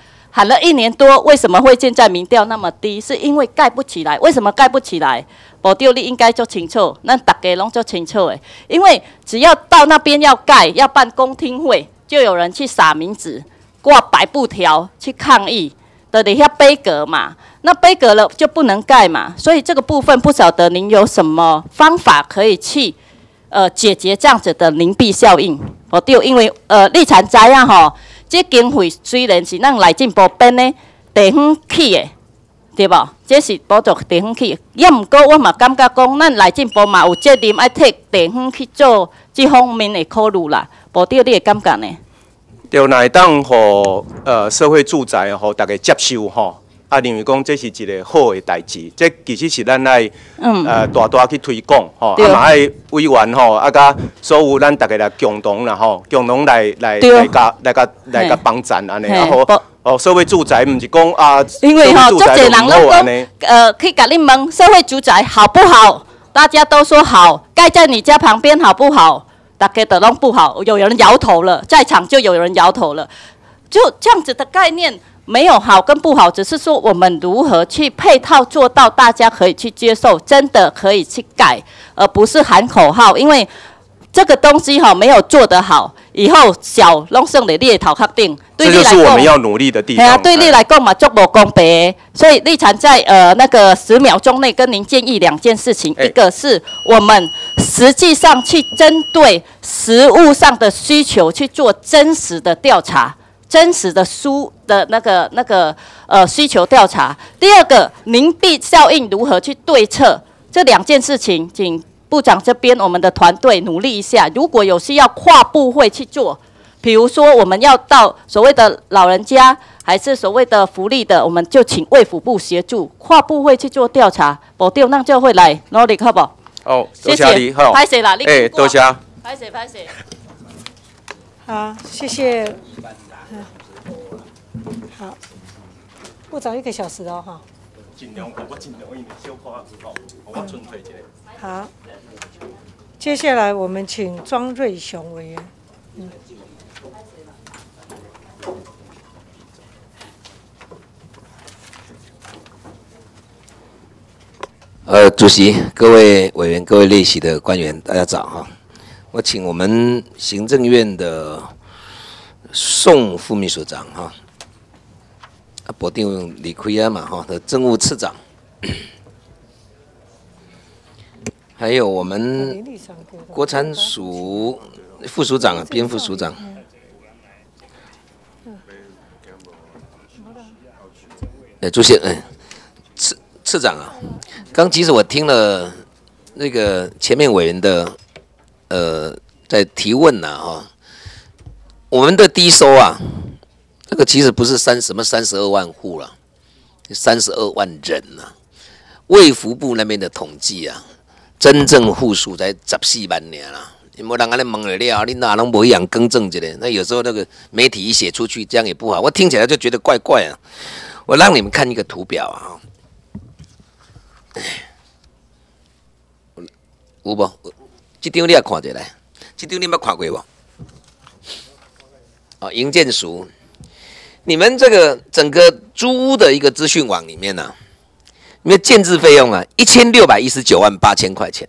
1年多，为什么会现在民调那么低？是因为盖不起来。为什么盖不起来？部长你应该就清楚，咱大家拢就清楚的。因为只要到那边要盖，要办公听会，就有人去撒名纸、挂白布条去抗议，就底下杯葛嘛。那杯葛了就不能盖嘛。所以这个部分不晓得您有什么方法可以去解决这样子的邻避效应？部长，因为你才知影这经费虽然是咱内政部编的地方起的，对无？这是补助地方起的，也毋过我嘛感觉讲，咱内政部嘛有责任爱替地方去做这方面的考虑啦。部长，你的感觉呢？ 就来当互社会住宅大家接受认为讲这是一个好的代志，这其实是咱爱大去推广嘛爱委员甲所有咱大家来共同啦共同来帮衬安尼社会住宅毋是讲因为足侪人拢讲去甲你问社会住宅好不好？ 大家都说好，盖在你家旁边好不好？大家都弄不好，有人摇头了，在场就有人摇头了，就这样子的概念。没有好跟不好，只是说我们如何去配套做到大家可以去接受，真的可以去改，而不是喊口号。因为这个东西没有做得好，以后小弄剩的猎头确定， 这就是我们要努力的地方。 对你来讲嘛，足无公平。所以立场在那个10秒钟内跟您建议2件事情，一个是我们实际上去针对实务上的需求去做真实的调查。真实的需求调查。第二个，凝闭效应如何去对策？这2件事情，请部长这边我们的团队努力一下。如果有需要跨部会去做，比如说我们要到所谓的老人家，还是所谓的福利的，我们就请卫福部协助跨部会去做调查。保定那就会来努力，好不好？ 哦， 谢谢。拍谁啦？ 多谢。 拍谁？ 好，谢谢。好，部长1个小时哦，哈。 尽量，我尽量，因为小可我准备一下。 好，接下来我们请庄瑞雄委员。 主席、各位委员、各位列席的官员，大家早哈！我请我们行政院的宋副秘书长哈。保定李奎啊嘛哈的政务次长，还有我们国产署副署长、编副署长，主席，次长啊，刚其实我听了那个前面委员的在提问呐哈，我们的低收啊。这个其实不是什么32万户了，32万人啊。卫福部那边的统计啊，真正户数才14万人啦。有没有人安尼问了了？你哪能不一样更正一下？那有时候那个媒体一写出去，这样也不好。我听起来就觉得怪怪啊。我让你们看一个图表啊，有无？这张你也看一下，这张你捌看过无？啊，营建署。你们这个整个租屋的一个资讯网里面呢、你们建制费用啊，1619万8千块钱，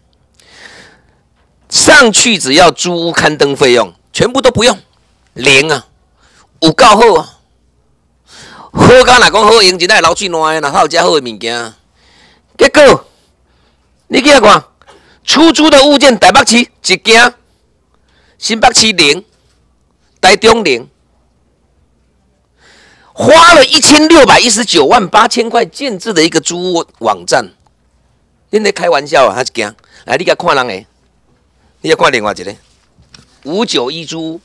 上去只要租屋刊登费用，全部都不用，0啊，有够好啊，好到哪讲好，用真爱流水烂的，哪有遮好的物件？结果你去看，出租的物件，台北市1间，新北市0，台中0。花了1619万8千块建制的一个租屋网站，恁在开玩笑啊？还是惊？来，你甲看人诶，你甲看另外一个591租屋，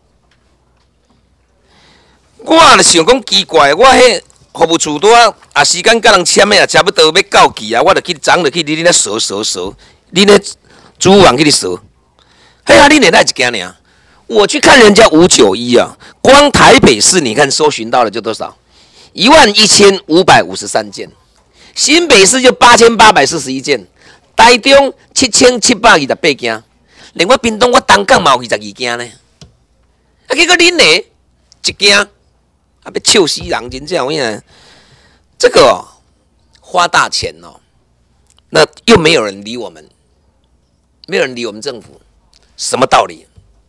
我就想讲奇怪，我迄服务处拄啊时间甲人签的啊，差不多要到期啊，我就去昨就去你那搜，你那租屋网去你搜，哎呀，你那一间尔？我去看人家591啊，光台北市你看搜寻到了就多少？11553件，新北市就8841件，台中7728件，连我屏东我东港嘛有22件呢。啊，结果恁呢1件，啊要笑死人，真正有影。这个、花大钱哦，那又没有人理我们，没有人理我们政府，什么道理？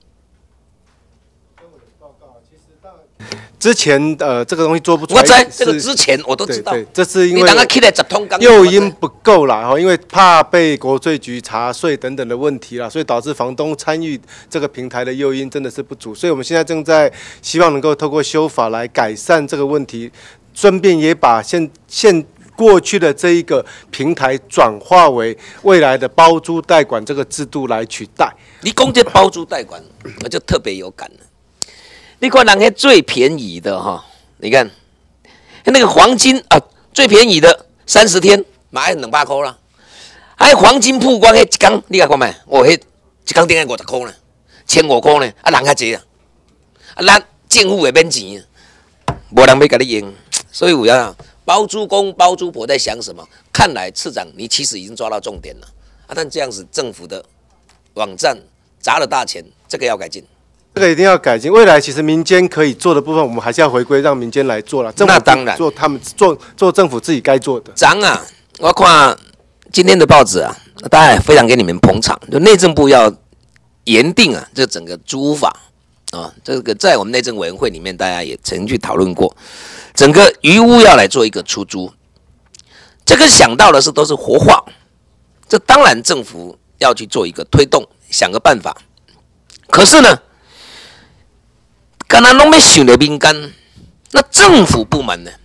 之前这个东西做不出来， 我在这个之前我都知道， 对，这是因为你诱因不够啦，因为怕被国税局查税等等的问题啦，所以导致房东参与这个平台的诱因真的是不足，所以我们现在正在希望能够透过修法来改善这个问题，顺便也把现过去的这一个平台转化为未来的包租代管这个制度来取代。 你讲这包租代管，我就特别有感了。你看人家最便宜的哈，你看那个黄金啊，最便宜的30天买200块啦，还黄金曝光迄一天，你看看没？哦，迄一天顶下50块呢，1500块呢，啊人较济啊，啊咱政府会免钱，无人要甲你用，所以我要包租公包租婆在想什么？看来次长你其实已经抓到重点了。 但这样子政府的网站砸了大钱，这个要改进。 这个一定要改进。未来其实民间可以做的部分，我们还是要回归让民间来做了。 那当然， 做他们做政府自己该做的。 涨啊！我看今天的报纸啊，当然非常给你们捧场，就内政部要严定啊，这整个租屋法啊，这个在我们内政委员会里面，大家也曾去讨论过，整个余屋要来做一个出租，这个想到的是都是活化，这当然政府要去做一个推动，想个办法。可是呢，刚才拢没想的民间，那政府部门呢？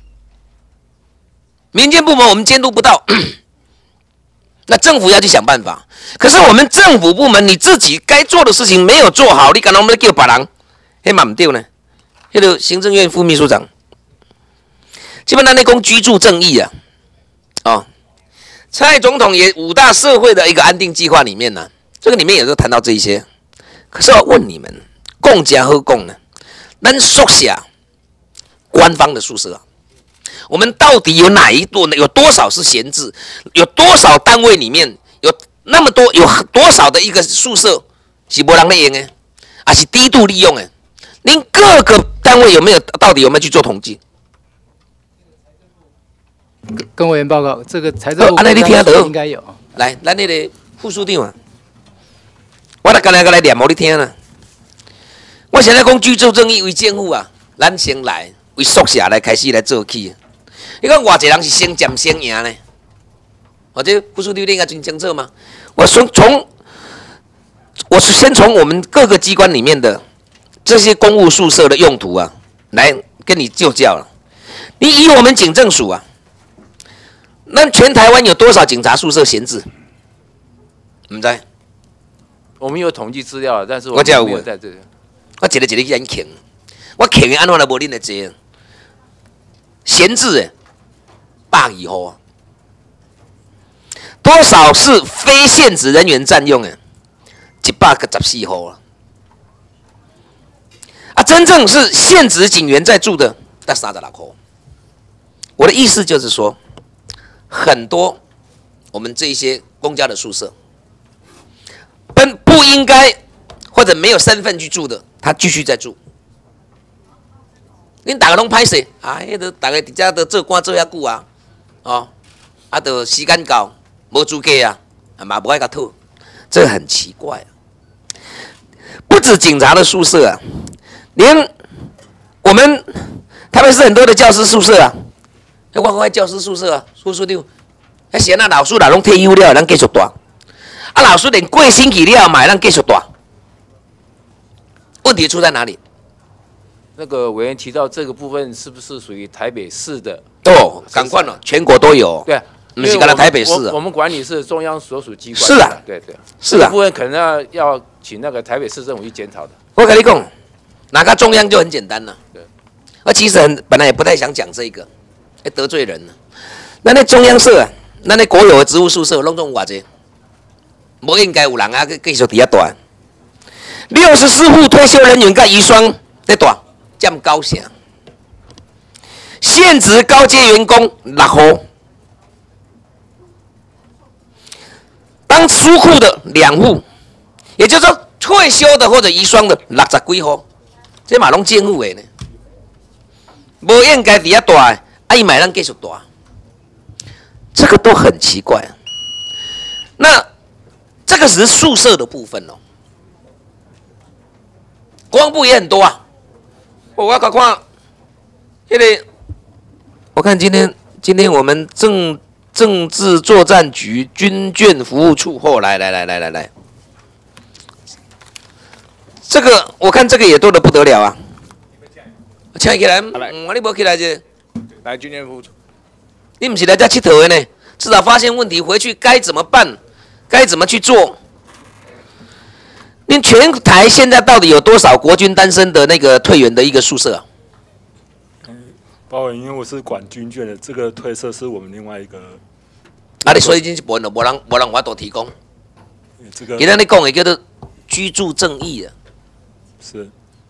民间部门我们监督不到，那政府要去想办法。可是我们政府部门你自己该做的事情没有做好，你敢我们叫别人，那嘛不对呢？那个行政院副秘书长，基本上那讲居住正义啊，哦，蔡总统也5大社会的一个安定计划里面呢，这个里面也都谈到这一些。可是我问你们，共家和共呢？咱缩小官方的宿舍啊，我们到底有哪一多呢？有多少是闲置？有多少单位里面有那么多？有多少的一个宿舍是没人在用的，还是低度利用的？您各个单位有没有到底有没有去做统计？ 跟委员报告，这个财政部你听得应该有。 来，咱那个副书长啊。我刚才来念给你听啦。我现在讲居住正义为政府啊，咱先来为宿舍来开始来做起。你看偌济人是先占先赢呢？或者副书记你应该真清楚吗？我是先从我们各个机关里面的这些公务宿舍的用途啊，来跟你就教了。你以我们警政署啊，那全台湾有多少警察宿舍闲置？唔知。 我们有统计资料，但是我没有在这里。 我一个去研究，我看的安怎来无恁的多？闲置的120户啊，多少是非现职人员占用的？114户啊！真正是现职警员在住的，才36户。我的意思就是说，很多我们这些公家的宿舍。不应该或者没有身份去住的，他继续在住。恁大家拢歹势啊，迄个大家伫遮都做官做遐久啊，哦，都时间到无资格啊，嘛无爱甲讨，这很奇怪啊。不止警察的宿舍啊，连我们台北市很多的教师宿舍啊，我讲教师宿舍啊，宿舍长，迄闲啊老师啦拢退休了，咱继续住。老师连过星期了买，让继续大。问题出在哪里？ 那个委员提到这个部分是不是属于台北市的？ 哦，赶快了，全国都有。 对， 不是台北市我们管理是中央所属机关。 是啊， 对， 是啊。 这部分可能要请那个台北市政府去检讨的。 我跟你讲，哪个中央就很简单了。对，我其实本来也不太想讲这个，得罪人了。那中央社啊，那国有的职务宿舍拢总偌济？无应该有人啊，继续伫遐住。64户退休人员甲遗孀在住，占高成。现职高阶员工6户，当书库的2户，也就是说退休的或者遗孀的60几户，这嘛拢政府的呢。无应该伫遐住的，伊买咱继续住，这个都很奇怪啊。那这个只是宿舍的部分哦，国防部也很多啊。我看，我看今天我们政治作战局军眷服务处来，这个我看这个也多得不得了啊。请起来，你无起来这？ 来军眷服务处， 你不是来这佚佗的呢？至少发现问题，回去该怎么办？该怎么去做？您全台现在到底有多少国军单身的那个退员的一个宿舍啊？ 包委，因为我是管军眷的，这个退舍是我们另外一个。 你所以已经是没人法度提供。 这个。 今天你讲的叫做居住正义啊。 是。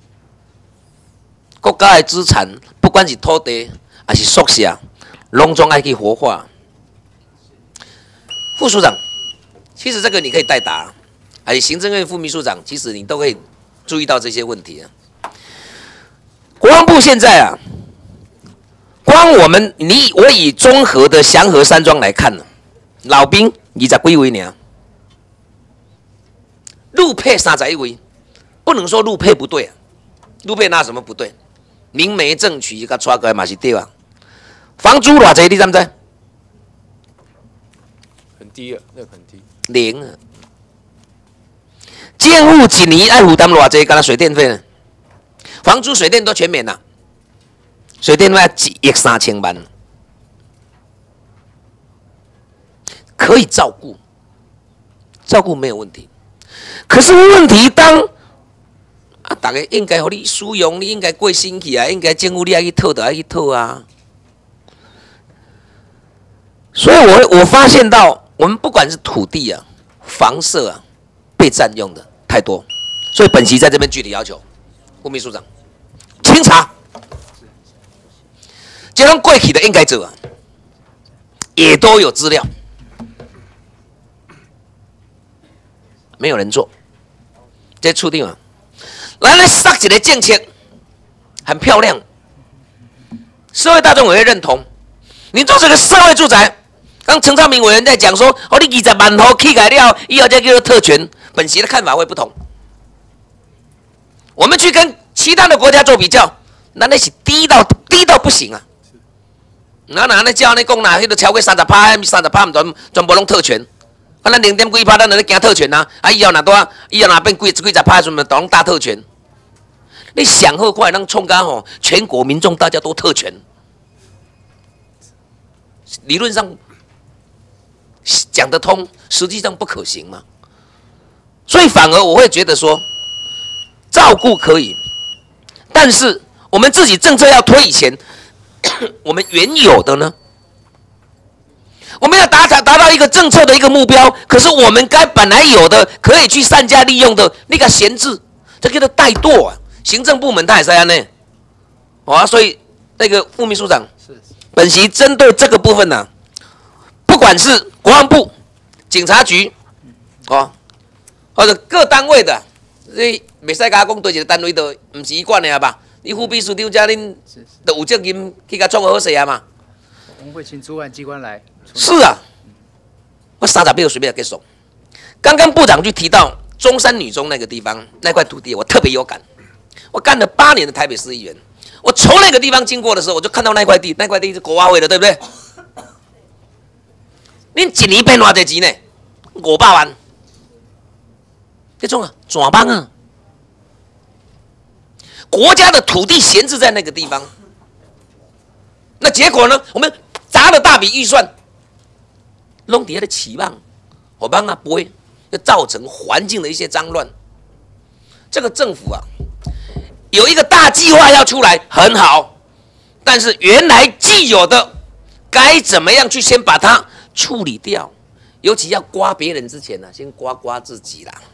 国家的资产，不管是土地还是宿舍，拢总爱去活化。副署长。 其实这个你可以代答，还有行政院副秘书长，其实你都可以注意到这些问题啊。国防部现在啊，光我以综合的祥和山庄来看呢，老兵20几位呢，陆配31位，不能说陆配不对啊，陆配哪什么不对？明媒正娶甲娶过来嘛是对啊。房租偌济你知不知？ 很低啊，那个很低。 0啊。监护1年要负担偌济？干那水电费呢？房租、水电都全免啦，水电费要1亿3000万，可以照顾，照顾没有问题。可是问题当大家应该互你使用，你应该过身去啊，应该政府你爱去讨就爱去讨啊。所以我发现到，我们不管是土地啊、房舍啊，被占用的太多，所以本席在这边具体要求副秘书长清查，这种过去的应该做啊，也都有资料，没有人做，这处定啊。来设一个政策，很漂亮，社会大众也会认同。你做这个社会住宅，刚陈昌明委员在讲说，哦，你20万户起来了，以后再叫做特权。本席的看法会不同。我们去跟其他的国家做比较，那是低到不行啊。哪叫你讲哪，迄个超过30%，全部拢特权。啊，咱0.几%，咱就咧惊特权啊！啊，以后哪变几10%，什么都拢大特权。你想好快，让冲干吼，全国民众大家都特权，理论上讲得通，实际上不可行嘛。所以反而我会觉得说，照顾可以，但是我们自己政策要推以前，我们原有的呢？我们要达到一个政策的一个目标，可是我们该本来有的可以去善加利用的，那个闲置，这叫做怠惰啊！行政部门他也是这样呢，所以那个副秘书长，本席针对这个部分呢、啊，不管是国防部、警察局，或者各单位的，你袂使甲我讲对一个单位的唔是伊管的吧？你副秘书长家恁都有责任去甲创好势啊嘛。 我们会请主管机关来。 是啊，我30秒随便结束。刚刚部长就提到中山女中那个地方那块土地，我特别有感。我干了8年的台北市议员，我从那个地方经过的时候，我就看到那块地，那块地是国发会的，对不对？恁1年变偌济钱呢？500万，这种啊，怎办啊？国家的土地闲置在那个地方，那结果呢？我们砸了大笔预算，弄底下的期望，我帮他不会，就造成环境的一些脏乱。这个政府啊，有一个大计划要出来，很好，但是原来既有的该怎么样去先把它处理掉？尤其要刮别人之前呢、先刮自己啦。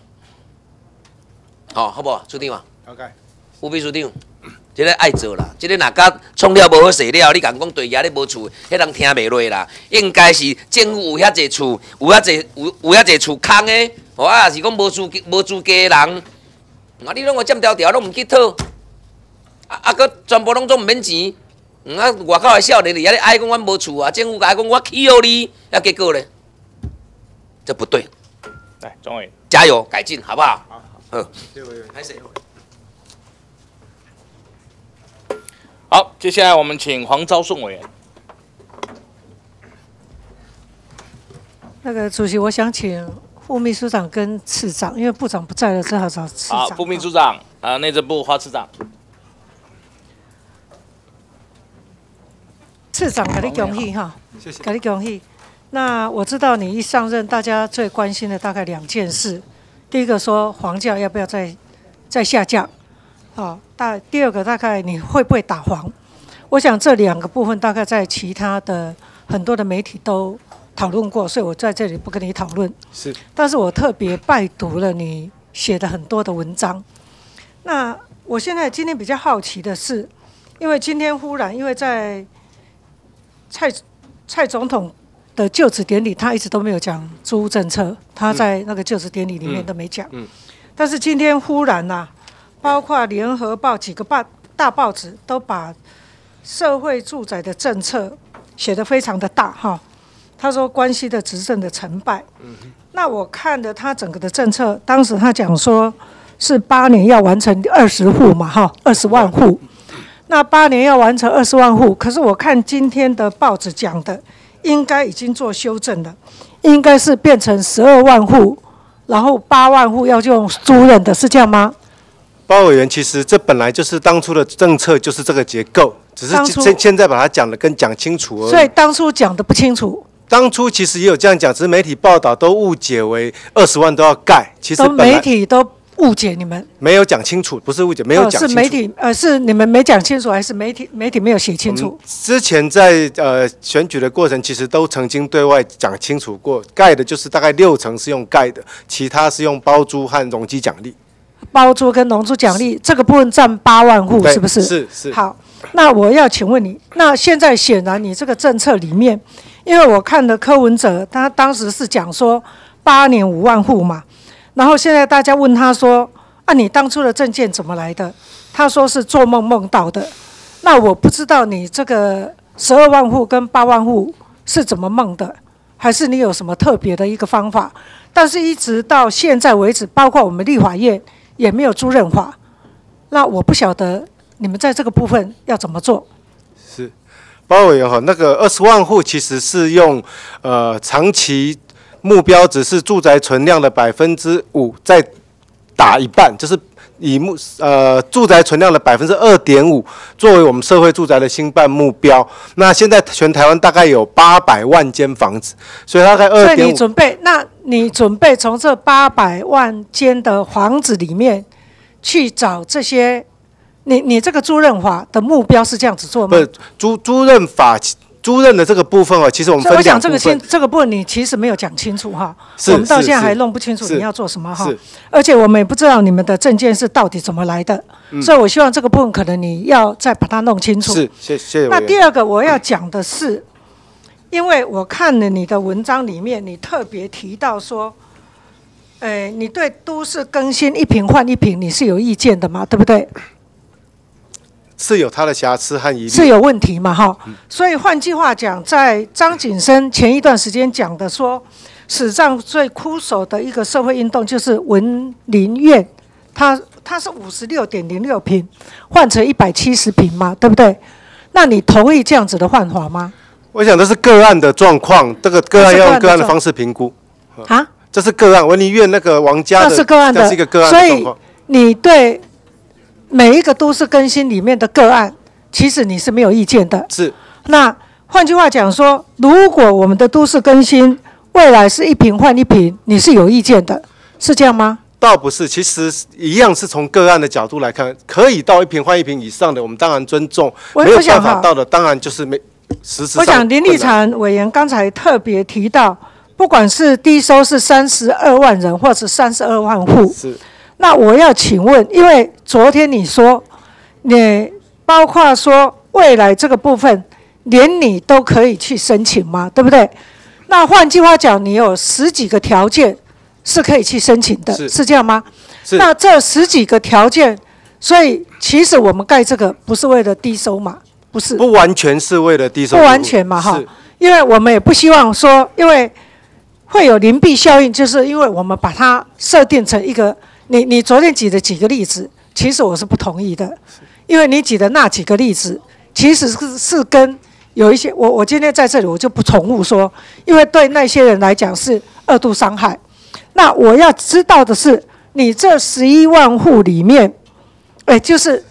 好不好？处长嘛 ，OK， 副秘书长，这个爱做啦，这个哪甲创了无好势了，你讲对家你无厝，迄人听袂落啦。应该是政府有遐济厝，有遐济厝空的，啊是讲无住家的人，你拢个占条条，拢唔去讨，佮全部拢总唔免钱。外口的少年伫遐咧爱讲阮无厝啊，政府甲讲我起予你，结果咧，这不对。 来，庄委， 加油改进，好不好？好，开始。 好，接下来我们请黄昭顺委员。 那个主席，我想请副秘书长跟次长，因为部长不在了，只好找次长。 好，副秘书长，内政部花次长。 次长，给你恭喜哈， 谢谢， 给你恭喜。那我知道你一上任，大家最关心的大概2件事。第一个说黄价要不要再下降，第二个大概你会不会打黄？我想这2个部分大概在其他的很多的媒体都讨论过，所以我在这里不跟你讨论。 是， 但是我特别拜读了你写的很多的文章。那我今天比较好奇的是，因为今天忽然因为在蔡总统的就职典礼，他一直都没有讲租屋政策，他在那个就职典礼里面都没讲。但是今天忽然包括联合报几个大报纸都把社会住宅的政策写得非常的大哈。他说关系的执政的成败。那我看的他整个的政策，当时他讲说是8年要完成20户嘛哈，20万户。那8年要完成20万户，可是我看今天的报纸讲的，应该已经做修正了，应该是变成12万户，然后8万户要用租赁的，是这样吗？ 包委员，其实这本来就是当初的政策，就是这个结构，只是现在把它讲的更讲清楚而已。 所以当初讲的不清楚。 当初其实也有这样讲，只是媒体报道都误解为20万都要盖，其实媒体都误解你们， 没有讲清楚，不是误解，没有讲清楚。 是媒体是你们没讲清楚，还是媒体没有写清楚？ 之前在选举的过程，其实都曾经对外讲清楚过，盖的就是大概60%是用盖的，其他是用包租和容积奖励。 包租跟农租奖励这个部分占8万户，是不是？ 是。 好，那我要请问你，那现在显然你这个政策里面，因为我看了柯文哲，他当时是讲说8年5万户嘛，然后现在大家问他说啊，你当初的政见怎么来的？他说是做梦梦到的。那我不知道你这个12万户跟8万户是怎么梦的，还是你有什么特别的一个方法？但是一直到现在为止，包括我们立法院也没有租赁法，那我不晓得你们在这个部分要怎么做。 是，包委员那个20万户其实是用长期目标值是住宅存量的5%，再打一半，就是以住宅存量的2.5%作为我们社会住宅的兴办目标。那现在全台湾大概有800万间房子，所以大概2.5。 所以你准备从这800万间的房子里面去找这些，你这个租赁法的目标是这样子做吗？ 不，租赁法。租赁的这个部分其实我们分两部分。 这个部分你其实没有讲清楚哈，我们到现在还弄不清楚你要做什么哈，而且我们也不知道你们的政见是到底怎么来的，所以我希望这个部分可能你要再把它弄清楚。 是，谢谢。 那第二个我要讲的是，因为我看了你的文章里面，你特别提到说，你对都市更新1坪换1坪你是有意见的嘛，对不对？ 是有它的瑕疵和疑虑， 是有问题嘛哈，所以换句话讲，在张景生前一段时间讲的说，史上最枯手的一个社会运动就是文林苑，它是56.06坪换成170坪嘛，对不对？那你同意这样子的换法吗？ 我想这是个案的状况，这个个案要用个案的方式评估啊。 这是个案，文林苑那个王家的， 那是个案的， 这是一个个案的状况。 所以你对每一个都市更新里面的个案，其实你是没有意见的。 是。 那换句话讲说，如果我们的都市更新未来是1坪换1坪，你是有意见的，是这样吗？ 倒不是，其实一样是从个案的角度来看，可以到1坪换1坪以上的，我们当然尊重；没有办法到的，当然就是实质上。 我想林立产委员刚才特别提到，不管是低收是32万人，或者32万户。 是。 那我要请问，因为昨天你说，你包括说未来这个部分，连你都可以去申请吗？对不对？那换句话讲，你有10几个条件是可以去申请的，是这样吗？那这10几个条件，所以其实我们盖这个不是为了低收嘛？不是， 不完全是为了低收， 不完全嘛哈，因为我们也不希望说，因为会有邻避效应，就是因为我们把它设定成一个。你昨天举的几个例子，其实我是不同意的，因为你举的那几个例子，其实是跟有一些我今天在这里我就不重复说，因为对那些人来讲是2度伤害。那我要知道的是，你这11万户里面，就是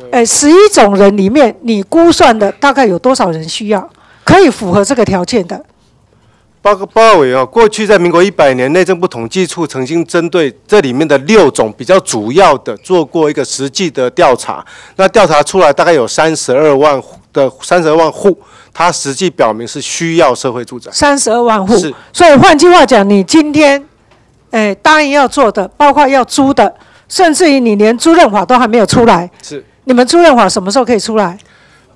11种人里面，你估算的大概有多少人需要可以符合这个条件的？ 报告委员，过去在民国100年，内政部统计处曾经针对这里面的6种比较主要的做过一个实际的调查。那调查出来大概有32万户，它实际表明是需要社会住宅。 32万户， 是。 所以换句话讲，你今天，答应要做的，包括要租的，甚至于你连租赁法都还没有出来。 是。 你们租赁法什么时候可以出来？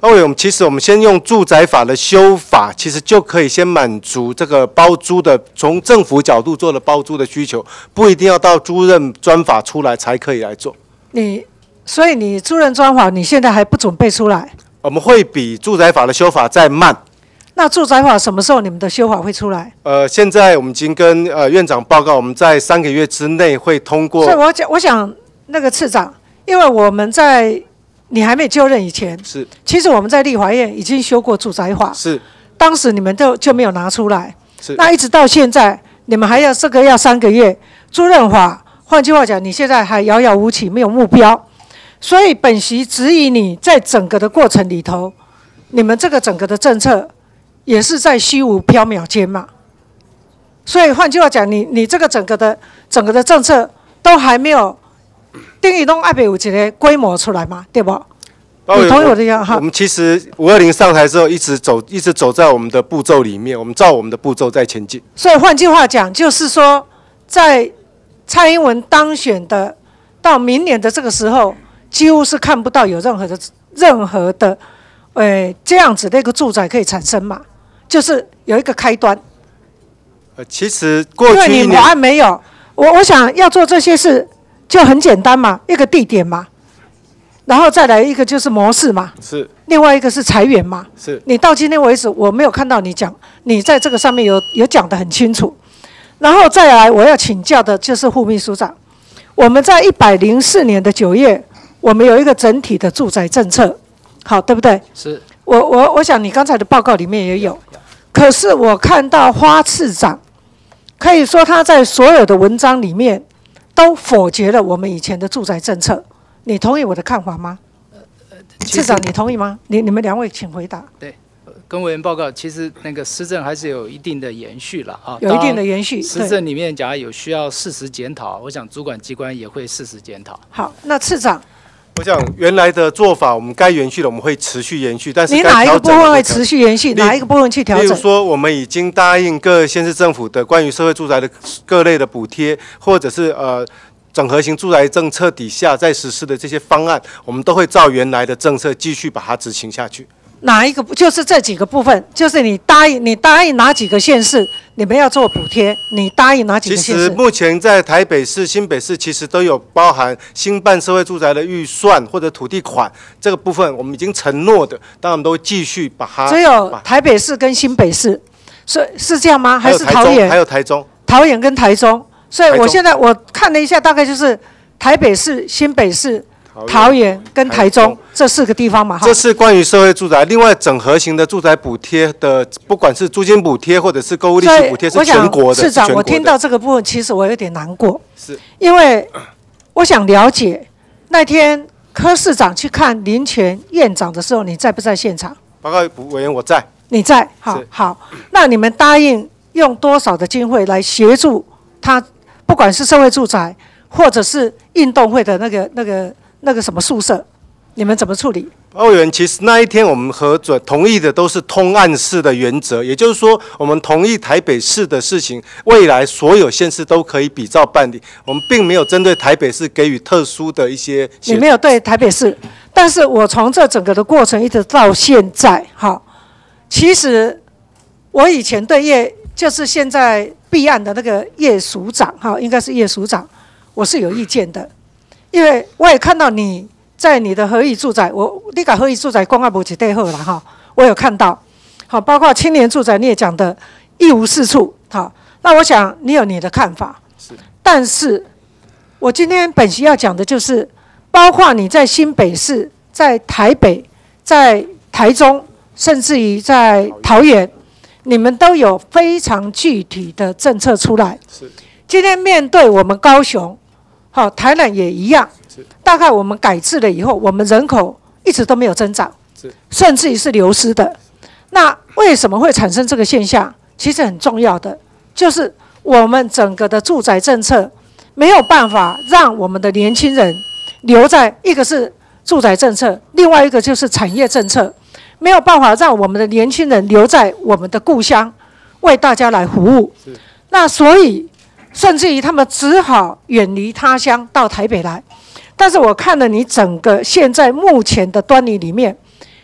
其实我们先用住宅法的修法，其实就可以先满足这个包租的，从政府角度做的包租的需求，不一定要到租赁专法出来才可以来做。 所以你租赁专法你现在还不准备出来？ 我们会比住宅法的修法再慢。 那住宅法什么时候你们的修法会出来？ 现在我们已经跟院长报告，我们在3个月之内会通过。 所以我想那个次长，因为我们在你还没就任以前， 是， 其实我们在立法院已经修过住宅法， 是， 当时你们就没有拿出来， 是， 那一直到现在，你们还要这个要3个月，租赁法，换句话讲，你现在还遥遥无期，没有目标，所以本席质疑你在整个的过程里头，你们这个整个的政策也是在虚无缥缈间嘛，所以换句话讲，你这个整个的政策都还没有。等于都还没有一个规模出来嘛，对不？你同意我的样哈？ 我们其实520上台之后，一直走在我们的步骤里面，我们照我们的步骤在前进。 所以换句话讲，就是说，在蔡英文当选的到明年的这个时候，几乎是看不到有任何的这样子的一个住宅可以产生嘛，就是有一个开端。 其实过去因为你法案没有，我想要做这些事。就很简单嘛，一个地点嘛，然后再来一个就是模式嘛， 是， 另外一个是裁员嘛， 是。 你到今天为止，我没有看到你在这个上面有讲得很清楚。然后再来，我要请教的就是副秘书长，我们在104年的9月，我们有一个整体的住宅政策，好，对不对？ 是。 我想你刚才的报告里面也有，可是我看到花次长，可以说他在所有的文章里面。都否决了我们以前的住宅政策，你同意我的看法吗？次长，你同意吗？你们2位请回答。 对，跟委员报告，其实那个施政还是有一定的延续了啊， 有一定的延续。 施政里面讲有需要适时检讨，我想主管机关也会适时检讨。 好，那次长， 我想原来的做法，我们该延续的我们会持续延续，但是你哪一个部分会持续延续？哪一个部分去调整？ 例如说，我们已经答应各县市政府的关于社会住宅的各类的补贴，或者是整合型住宅政策底下在实施的这些方案，我们都会照原来的政策继续把它执行下去。 哪一个？就是这几个部分，就是你答应哪几个县市你们要做补贴？你答应哪几个县市？ 其实目前在台北市、新北市其实都有包含兴办社会住宅的预算或者土地款这个部分，我们已经承诺的，当然我们都会继续把它。 只有台北市跟新北市，是这样吗？还是桃园？ 还有台中。 桃园跟台中。所以我现在我看了一下，大概就是台北市、新北市、桃园跟台中这4个地方嘛。 这是关于社会住宅，另外整合型的住宅补贴的，不管是租金补贴或者是购物利息补贴，是全国的。 市长，我听到这个部分，其实我有点难过， 是因为我想了解那天柯市长去看林权院长的时候，你在不在现场？ 报告委员，我在。 你在，好。那你们答应用多少的经费来协助他？不管是社会住宅，或者是运动会的那个什么宿舍，你们怎么处理？ 委员，其实那一天我们核准同意的都是通案式的原则，也就是说，我们同意台北市的事情，未来所有县市都可以比照办理。我们并没有针对台北市给予特殊的一些。 你没有对台北市，但是我从这整个的过程一直到现在，其实我以前对就是现在弊案的那个叶署长，应该是叶署长，我是有意见的，因为我也看到你在你的合意住宅，你把合意住宅公安部一对后了我有看到，包括青年住宅你也讲的一无是处，那我想你有你的看法，但是我今天本席要讲的就是，包括你在新北市、在台北、在台中，甚至于在桃园。你们都有非常具体的政策出来。 是。 今天面对我们高雄，台南也一样。 是。 大概我们改制了以后，我们人口一直都没有增长， 是。 甚至于是流失的。那为什么会产生这个现象？其实很重要的就是我们整个的住宅政策没有办法让我们的年轻人留在，一个是住宅政策，另外一个就是产业政策。没有办法让我们的年轻人留在我们的故乡，为大家来服务。那所以，甚至于他们只好远离他乡到台北来。但是我看了你整个现在目前的端倪里面，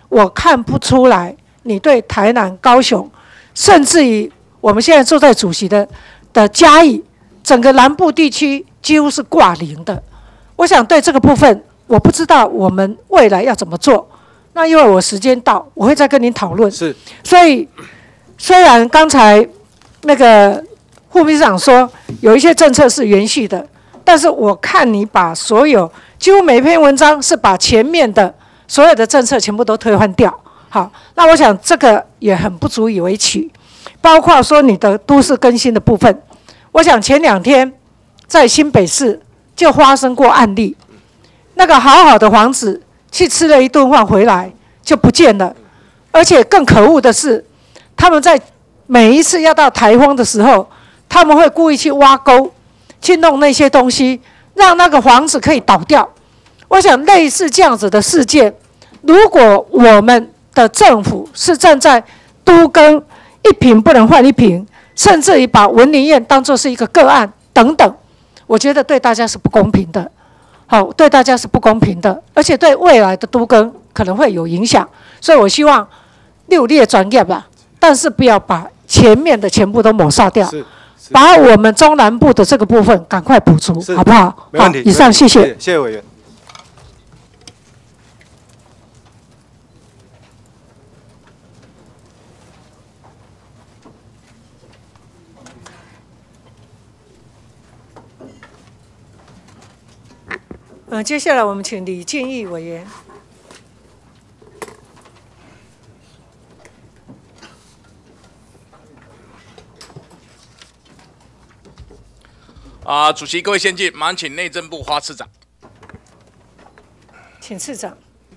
我看不出来你对台南、高雄，甚至于我们现在坐在主席的嘉义，整个南部地区几乎是挂零的。我想对这个部分，我不知道我们未来要怎么做。那因为我时间到，我会再跟您讨论。 是， 所以虽然刚才那个副秘书长说有一些政策是延续的，但是我看你把所有几乎每篇文章是把前面的所有的政策全部都推翻掉。好，那我想这个也很不足以为取，包括说你的都市更新的部分。我想前2天在新北市就发生过案例，那个好好的房子去吃了一顿饭回来就不见了，而且更可恶的是，他们在每一次要到台风的时候，他们会故意去挖沟，去弄那些东西，让那个房子可以倒掉。我想类似这样子的事件，如果我们的政府是站在都更一坪不能换一坪，甚至于把文林苑当作是一个个案等等，我觉得对大家是不公平的。好，对大家是不公平的，而且对未来的都更可能会有影响。所以我希望六列专业吧，但是不要把前面的全部都抹杀掉，把我们中南部的这个部分赶快补足，好不好？ 没问题。 好，以上谢谢。 谢谢委员。 接下来我们请李建义委员。 主席，各位先进，马上请内政部花次长。 请次长。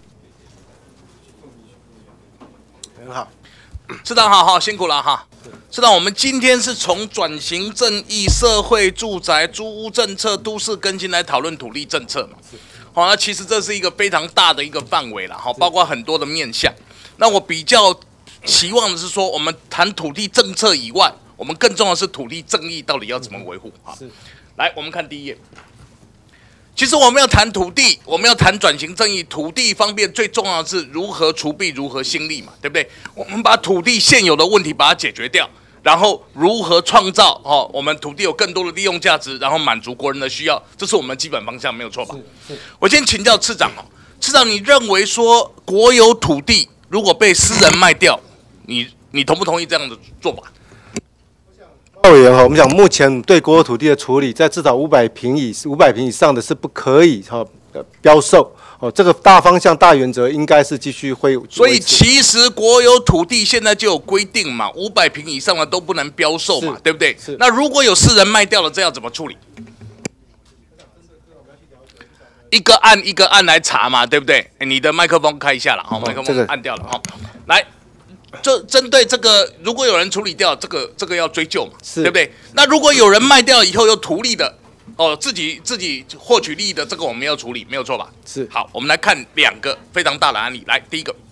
很好， 次长好，辛苦了哈。次长，我们今天是从转型正义、社会住宅、租屋政策、都市更新来讨论土地政策嘛。好，那其实这是一个非常大的一个范围了，哈，包括很多的面向。那我比较期望的是说，我们谈土地政策以外，我们更重要的是土地正义到底要怎么维护啊？来，我们看第一页。其实我们要谈土地，我们要谈转型正义，土地方面最重要的是如何除弊，如何兴利嘛，对不对？我们把土地现有的问题把它解决掉，然后如何创造我们土地有更多的利用价值，然后满足国人的需要，这是我们基本方向，没有错吧？我先请教次长次长，你认为说国有土地如果被私人卖掉，你同不同意这样的做法？ 委员我们讲目前对国有土地的处理，在至少500坪以上的是不可以标售。这个大方向、大原则应该是继续会。 所以其实国有土地现在就有规定嘛，500坪以上的都不能标售嘛，对不对？那如果有私人卖掉了，这要怎么处理？一个案一个案来查嘛，对不对？你的麦克风开一下了，麦克风按掉了来。就针对这个，如果有人处理掉这个要追究嘛，对不对？那如果有人卖掉以后又图利的，自己获取利益的，这个我们要处理，没有错吧？ 是。 好，我们来看2个非常大的案例。来，第一个，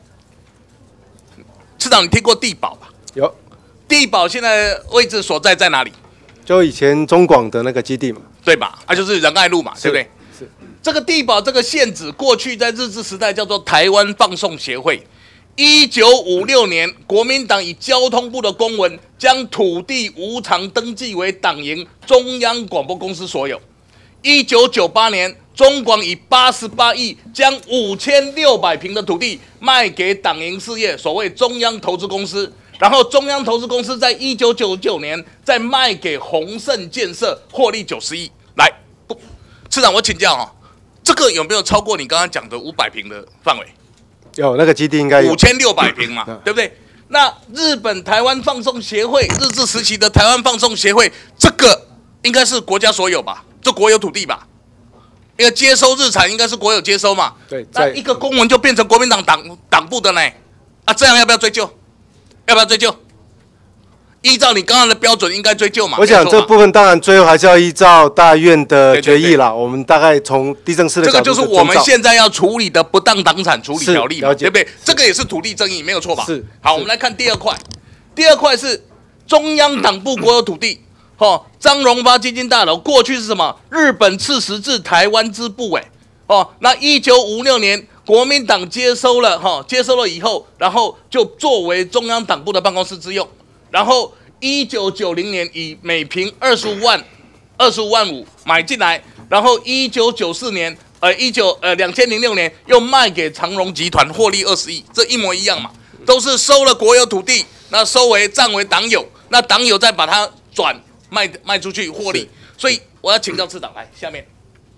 次长，你听过地保吧？ 有。 地保现在位置所在哪里？ 就以前中广的那个基地嘛， 对吧？就是仁爱路嘛，对不对？ 是。 这个地保这个县址，过去在日治时代叫做台湾放送协会。1956年，国民党以交通部的公文，将土地无偿登记为党营中央广播公司所有。1998年，中广以88亿将5600坪的土地卖给党营事业，所谓中央投资公司。然后中央投资公司在1999年再卖给宏盛建设，获利90亿。来，次长，我请教这个有没有超过你刚刚讲的500坪的范围？ 有，那个基地应该有 5600坪嘛，对不对？那日本台湾放送协会，日治时期的台湾放送协会，这个应该是国家所有吧？这国有土地吧？因为接收日产应该是国有接收嘛。 对， 那一个公文就变成国民党党部的呢？这样要不要追究？要不要追究？依照你刚刚的标准，应该追究嘛。 我想这部分当然最后还是要依照大院的决议啦。我们大概从地政司的角度， 这个就是我们现在要处理的不当党产处理条例嘛，对不对？这个也是土地争议，没有错吧？ 是。 好，我们来看第2块。第2块是中央党部国有土地，张荣发基金大楼过去是什么？日本赤石至台湾支部，那1956年国民党接收了接收了以后，然后就作为中央党部的办公室之用，然后1990年以每坪25万5买进来，然后1994年2006年又卖给长荣集团获利20亿，这一模一样嘛，都是收了国有土地，那收为占为党有，那党有再把它转卖出去获利，所以我要请教次长来下面。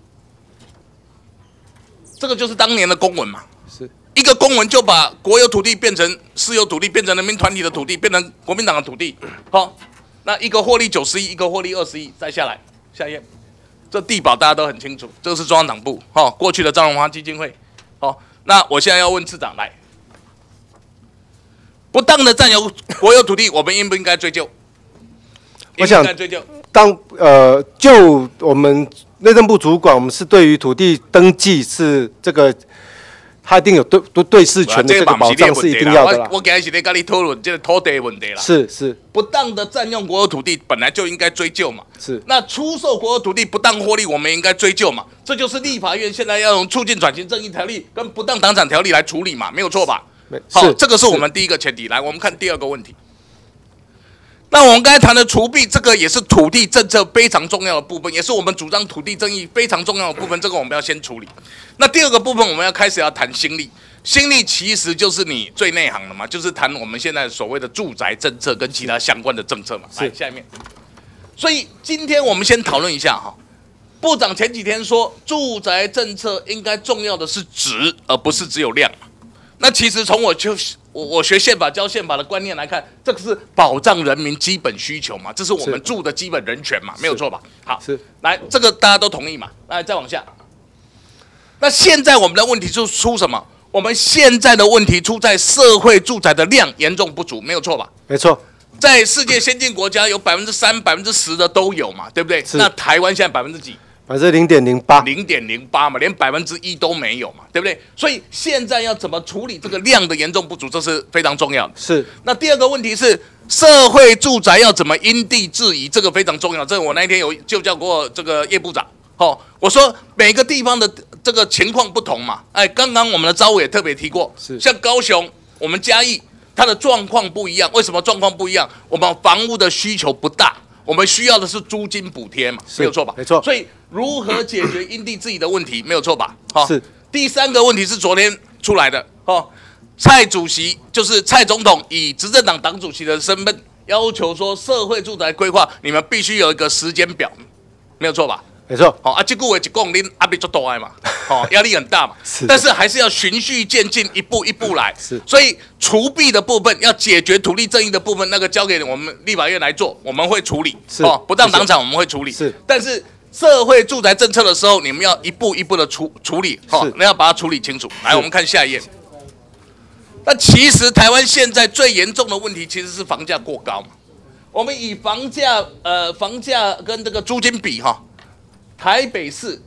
这个就是当年的公文嘛， 是一个公文就把国有土地变成私有土地，变成人民团体的土地，变成国民党的土地。好，那一个获利90亿，一个获利20亿，再下来下一页，这地保大家都很清楚，这个是中央党部，过去的张荣华基金会。好，那我现在要问次长来，不当的占有国有土地，我们应不应该追究？ 我想追究。 就我们内政部主管，我们是对于土地登记是这个，他一定有对事权的这个保障是一定要的啦。 我今日是在跟你讨论这个土地的问题啦。 是不当的占用国有土地，本来就应该追究嘛。 是。那出售国有土地不当获利，我们应该追究嘛。这就是立法院现在要用促进转型正义条例跟不当党产条例来处理嘛，没有错吧？好，这个是我们第一个前提。来，我们看第二个问题。那我们刚才谈的除弊，这个也是土地政策非常重要的部分，也是我们主张土地正义非常重要的部分，这个我们要先处理。那第二个部分，我们要开始要谈新力。新力其实就是你最内行的嘛，就是谈我们现在所谓的住宅政策跟其他相关的政策嘛。来，下面。所以今天我们先讨论一下哈，部长前几天说，住宅政策应该重要的是质，而不是只有量。那其实从我学宪法教宪法的观念来看，这个是保障人民基本需求嘛，这是我们住的基本人权嘛，没有错吧？好，来，这个大家都同意嘛？来，再往下。那现在我们的问题就出什么？我们现在的问题出在社会住宅的量严重不足，没有错吧？ 没错， 在世界先进国家有3%、10%的都有嘛，对不对？那台湾现在几？0.08%嘛，连1%都没有嘛，对不对？所以现在要怎么处理这个量的严重不足，这是非常重要的。 是。那第二个问题是，社会住宅要怎么因地制宜，这个非常重要。这个我那一天有就叫过这个叶部长，我说每个地方的这个情况不同嘛。刚刚我们的招委也特别提过，像高雄，我们嘉义，它的状况不一样。为什么状况不一样？我们房屋的需求不大。我们需要的是租金补贴嘛，没有错吧？ 没错。 所以如何解决因地制宜的问题，没有错吧？ 是。 第三个问题是昨天出来的，蔡主席就是蔡总统以执政党党主席的身份要求说，社会住宅规划你们必须有一个时间表，没有错吧？ 没错。 这句话一讲，恁压力就大嘛，压力很大嘛。但是还是要循序渐进，一步一步来。 是。 所以除弊的部分，要解决土地正义的部分，那个交给我们立法院来做，我们会处理。 是。 不当党产我们会处理。 是。 但是社会住宅政策的时候，你们要一步一步的处理，你要把它处理清楚。来，我们看下一页。那其实台湾现在最严重的问题其实是房价过高嘛。我们以房价跟这个租金比台北市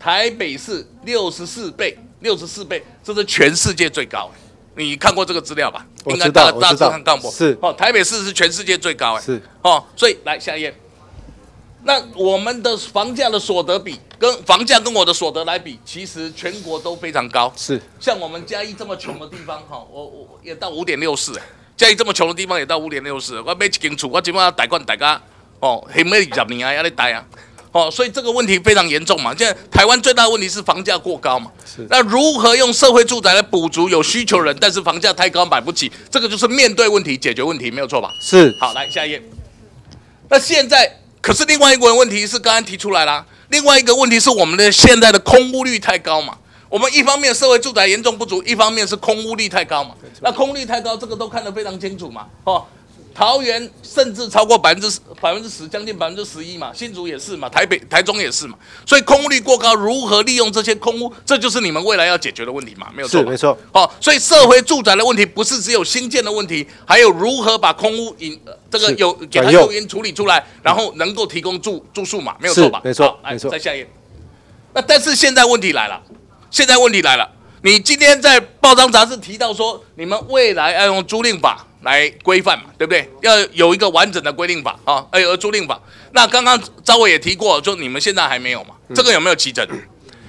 64倍，这是全世界最高。你看过这个资料吧？应该大致看过。 是。 台北市是全世界最高。 是。 所以来下一页。那我们的房价的所得比跟我的所得来比，其实全国都非常高。 是。 像我们嘉义这么穷的地方，我也到5.64。嘉义这么穷的地方也到5.64。我买一间厝，我基本上贷款贷到还没20年啊，要来贷啊。所以这个问题非常严重嘛。现在台湾最大的问题是房价过高嘛。那如何用社会住宅来补足有需求人，但是房价太高买不起，这个就是面对问题解决问题，没有错吧？ 是。 好，来下一页。那现在可是另外一个问题是刚刚提出来啦，另外一个问题是我们的现在的空屋率太高嘛。我们一方面社会住宅严重不足，一方面是空屋率太高嘛。那空屋率太高，这个都看得非常清楚嘛。桃园甚至超过10%，将近11%嘛，新竹也是嘛，台中也是嘛，所以空屋率过高，如何利用这些空屋，这就是你们未来要解决的问题嘛，没有错吧？ 是没错。 所以社会住宅的问题不是只有新建的问题，还有如何把空屋给它诱因处理出来，然后能够提供住宿嘛，没有错吧？ 没错， 没错。再下一页。那但是现在问题来了，你今天在报章杂志提到说，你们未来要用租赁法来规范嘛，对不对？要有一个完整的规定法有租赁法。那刚刚招委也提过，就你们现在还没有嘛？这个有没有期程？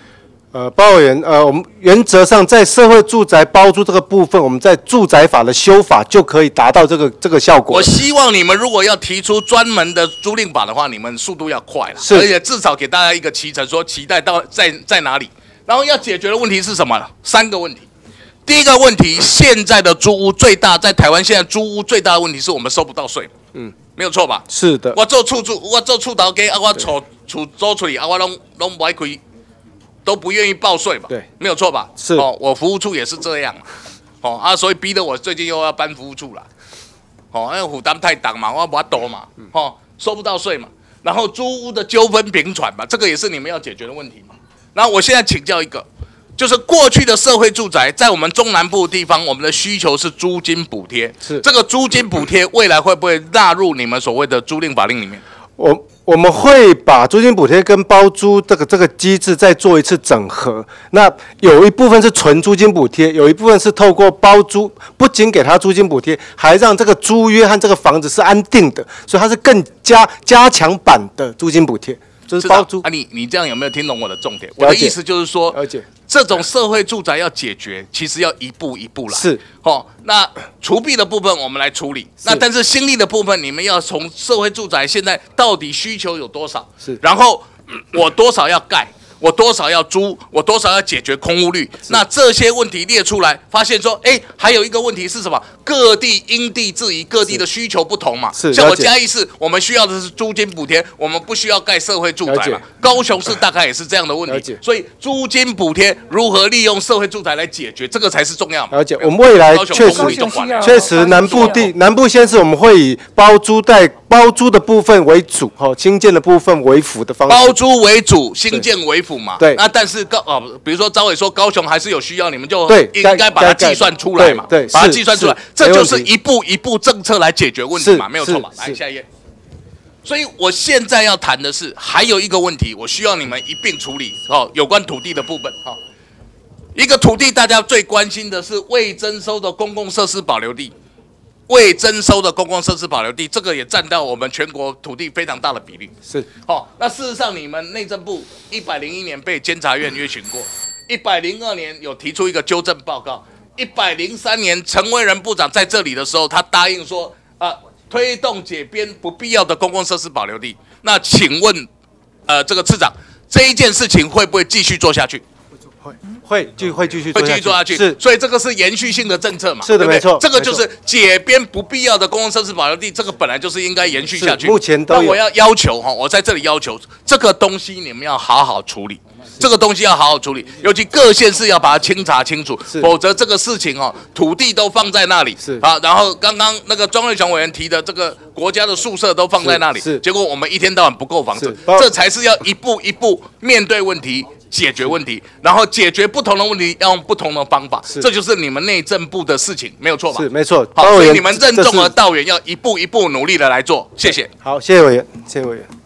包委员，我们原则上在社会住宅包租这个部分，我们在住宅法的修法就可以达到这个效果。 我希望你们如果要提出专门的租赁法的话，你们速度要快了，而且至少给大家一个期程，说期待到在哪里。然后要解决的问题是什么？3个问题。第一个问题，现在的租屋最大，在台湾现在租屋最大的问题是我们收不到税。没有错吧？ 是的。 我做厝头家啊，我厝租出去啊，我拢不爱开。都不愿意报税吧？ 对， 没有错吧？ 是哦，我服务处也是这样所以逼得我最近又要搬服务处了。因为负担太大嘛，我不多嘛，收不到税嘛，然后租屋的纠纷频传嘛，这个也是你们要解决的问题嘛。然后我现在请教一个，就是过去的社会住宅，在我们中南部的地方，我们的需求是租金补贴， 是这个租金补贴未来会不会纳入你们所谓的租赁法令里面？ 我们会把租金补贴跟包租这个机制再做一次整合。那有一部分是纯租金补贴，有一部分是透过包租，不仅给他租金补贴，还让这个租约和这个房子是安定的，所以它是更加强版的租金补贴，就是包租。 你这样有没有听懂我的重点？我的意思就是说，这种社会住宅要解决，其实要一步一步来。 是那除弊的部分我们来处理，但是新力的部分，你们要从社会住宅现在到底需求有多少，然后我多少要盖，我多少要租，我多少要解决空屋率，那这些问题列出来，发现说，还有一个问题是什么？各地因地制宜，各地的需求不同嘛。像我嘉义市，我们需要的是租金补贴，我们不需要盖社会住宅嘛。高雄市大概也是这样的问题，所以租金补贴如何利用社会住宅来解决，这个才是重要嘛。 了解，我们未来确实南部县市我们会以包租的部分为主，新建的部分为辅的方式。 包租为主，新建为辅嘛。 对。 那但是比如说招委说高雄还是有需要，你们就应该把它计算出来嘛。 对， 把它计算出来，这就是一步一步政策来解决问题嘛，没有错嘛。来下一页。所以我现在要谈的是还有一个问题，我需要你们一并处理有关土地的部分一个土地大家最关心的是未征收的公共设施保留地。未征收的公共设施保留地，这个也占到我们全国土地非常大的比例。 是， 那事实上你们内政部101年被监察院约询过，102年有提出一个纠正报告，103年陈为仁部长在这里的时候，他答应说推动解编不必要的公共设施保留地。那请问这个次长，这一件事情会不会继续做下去？ 会继续做下去， 是， 所以这个是延续性的政策嘛？ 是的，没错。 这个就是解编不必要的公共设施保留地，这个本来就是应该延续下去。 目前都有。 那我要求我在这里要求这个东西你们要好好处理，这个东西要好好处理，尤其各县市要把它清查清楚，否则这个事情土地都放在那里，然后刚刚那个庄瑞雄委员提的这个国家的宿舍都放在那里，结果我们一天到晚不够房子，这才是要一步一步面对问题。解决问题，然后解决不同的问题，要用不同的方法，这就是你们内政部的事情，没有错吧？ 是，没错。 好，所以你们任重而道远，要一步一步努力的来做。谢谢。 好，谢谢委员，谢谢委员。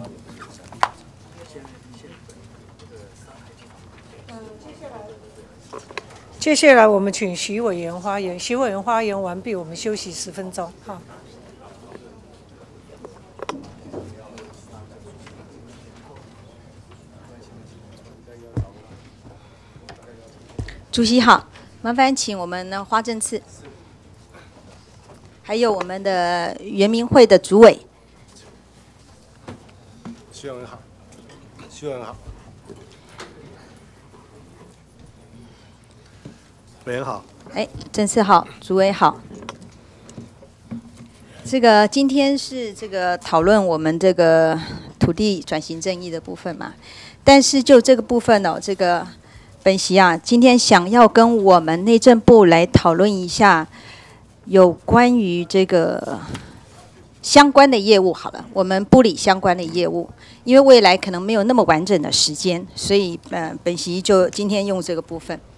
接下来我们请徐委员发言。徐委员发言完毕，我们休息10分钟。好。 主席好，麻烦请我们的花正次，还有我们的原民会的主委。 徐委员好，徐委员好， 委员好。 正次好，主委好。这个今天是这个讨论我们这个土地转型正义的部分嘛，但是就这个部分这个。本席今天想要跟我们内政部来讨论一下有关于这个相关的业务。好了，我们部里相关的业务，因为未来可能没有那么完整的时间，所以本席就今天用这个部分。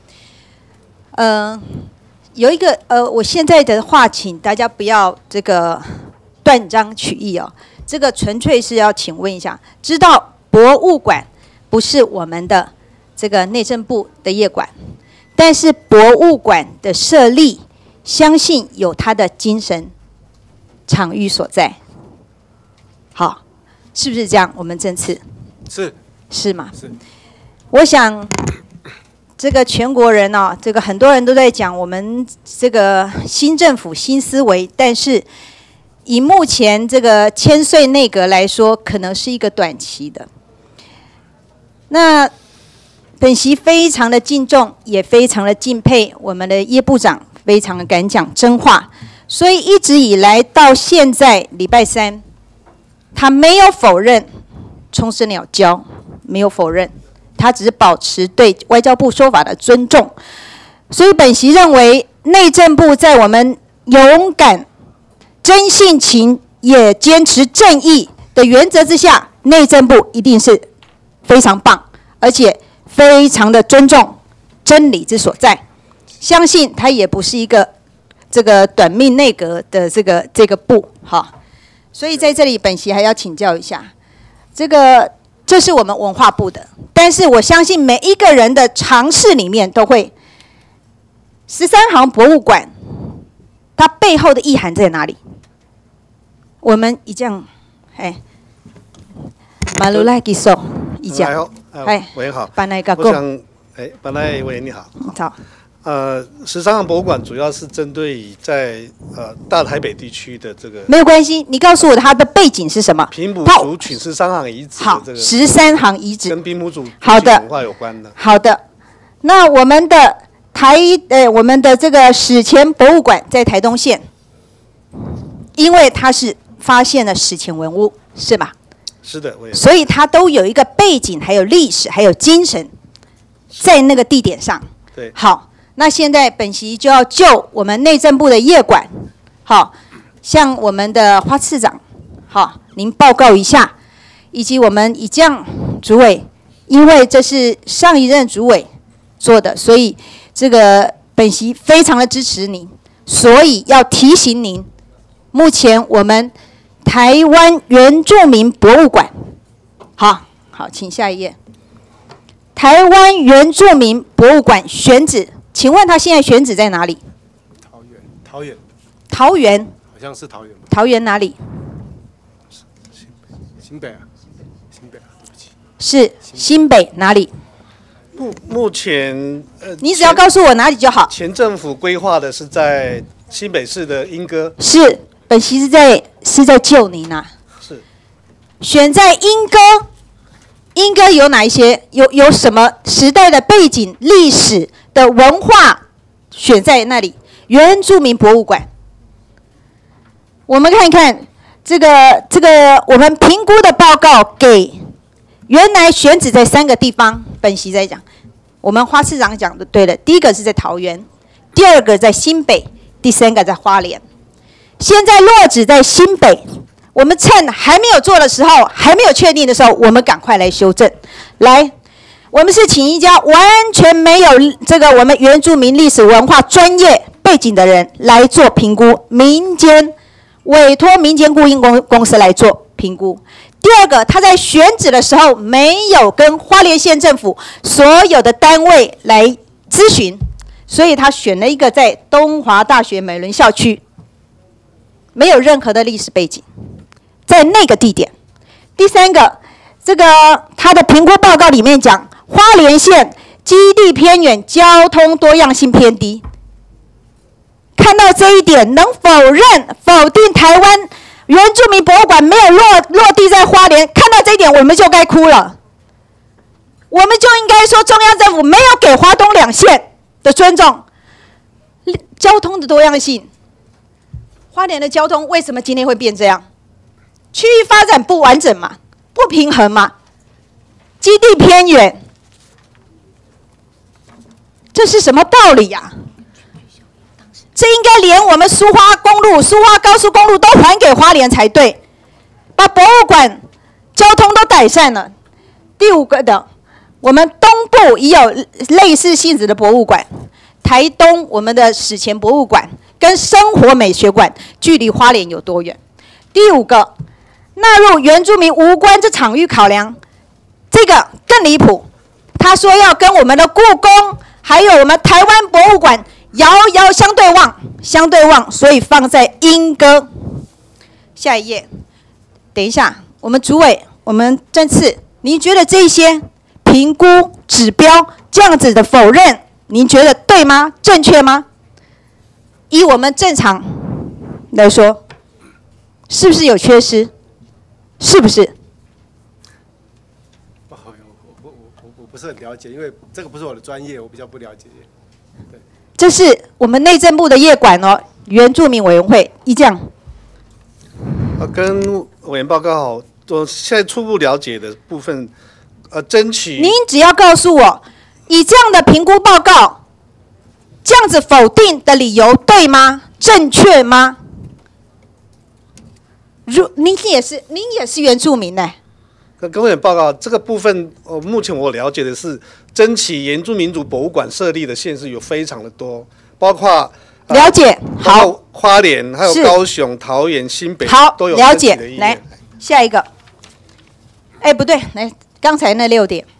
有一个我现在的话，请大家不要这个断章取义这个纯粹是要请问一下，知道博物馆不是我们的这个内政部的业管，但是博物馆的设立，相信有它的精神场域所在。好，是不是这样？我们这次是吗？ 是。 我想，这个全国人哦，这个很多人都在讲我们这个新政府新思维，但是以目前这个千岁内阁来说，可能是一个短期的。那本席非常的敬重，也非常的敬佩我们的叶部长，非常的敢讲真话，所以一直以来到现在礼拜三，他没有否认冲绳鸟礁，没有否认，他只是保持对外交部说法的尊重。所以本席认为，内政部在我们勇敢、真性情，也坚持正义的原则之下，内政部一定是非常棒，而且非常的尊重真理之所在。相信他也不是一个这个短命内阁的这个部哈。所以在这里，本席还要请教一下，这是我们文化部的，但是我相信每一个人的常识里面都会，13行博物馆，它背后的意涵在哪里？我们一讲，马鲁拉基索一讲， 委员好， 班内个我想，班内委员你好， 好。 13行博物馆主要是针对在大台北地区的这个， 没有关系，你告诉我它的背景是什么？ 平埔族群13行遗址的这个 13行遗址跟平埔族文化有关的。 好的，那我们的我们的这个史前博物馆在台东县，因为它是发现了史前文物，是吧？ 是的， 所以它都有一个背景，还有历史，还有精神，在那个地点上。 对， 好。那现在本席就要就我们内政部的业管，好，向我们的花次长，好，您报告一下，以及我们以将主委，因为这是上一任主委做的，所以这个本席非常的支持您，所以要提醒您，目前我们台湾原住民博物馆，好，请下一页，台湾原住民博物馆选址。请问他现在选址在哪里？桃园。 好像是桃园吧？ 桃园哪里？ 新北啊，对不起。 是新北哪里？ 目前你只要告诉我哪里就好。 前政府规划的是在新北市的莺歌。 是，本席是在救您啊。 是。 选在莺歌。莺歌有哪一些？有什么时代的背景、历史的文化选在那里？原住民博物馆，我们看一看这个我们评估的报告给原来选址在3个地方。本席在讲，我们花次长讲的对了，第一个是在桃园，第2个在新北，第3个在花莲。现在落址在新北。我们趁还没有做的时候，还没有确定的时候，我们赶快来修正。来，我们是请一家完全没有这个我们原住民历史文化专业背景的人来做评估，民间委托民间雇佣公司来做评估。第2个，他在选址的时候没有跟花莲县政府所有的单位来咨询，所以他选了一个在东华大学美伦校区，没有任何的历史背景。在那个地点。第3个，这个他的评估报告里面讲，花莲县基地偏远，交通多样性偏低。看到这一点，能否定台湾原住民博物馆没有落地在花莲？看到这一点，我们就该哭了。我们就应该说，中央政府没有给花东2县的尊重，交通的多样性。花莲的交通为什么今天会变这样？区域发展不完整嘛，不平衡嘛，基地偏远，这是什么道理呀？这应该连我们苏花高速公路都还给花莲才对，把博物馆、交通都改善了。第5个的，我们东部也有类似性质的博物馆，台东我们的史前博物馆跟生活美学馆距离花莲有多远？第5个。纳入原住民无关之场域考量，这个更离谱。他说要跟我们的故宫，还有我们台湾博物馆遥遥相对望，所以放在莺歌。下一页，等一下，我们主委，我们这次，您觉得这些评估指标，这样子的否认，您觉得对吗？正确吗？以我们正常来说，是不是有缺失？是不是？ 我不是很了解，因为这个不是我的专业，我比较不了解。对， 这是我们内政部的业管哦，原住民委员会一将。 跟委员报告好，我现在初步了解的部分，争取。 您只要告诉我，以这样的评估报告，这样子否定的理由对吗？正确吗？您也是原住民呢？ 跟委员报告这个部分，目前我了解的是，争取原住民族博物馆设立的县市有非常的多，包括了解好花莲，还有高雄、桃园、新北好都有了解。 的意愿。 来下一个，哎不对，来刚才那6点，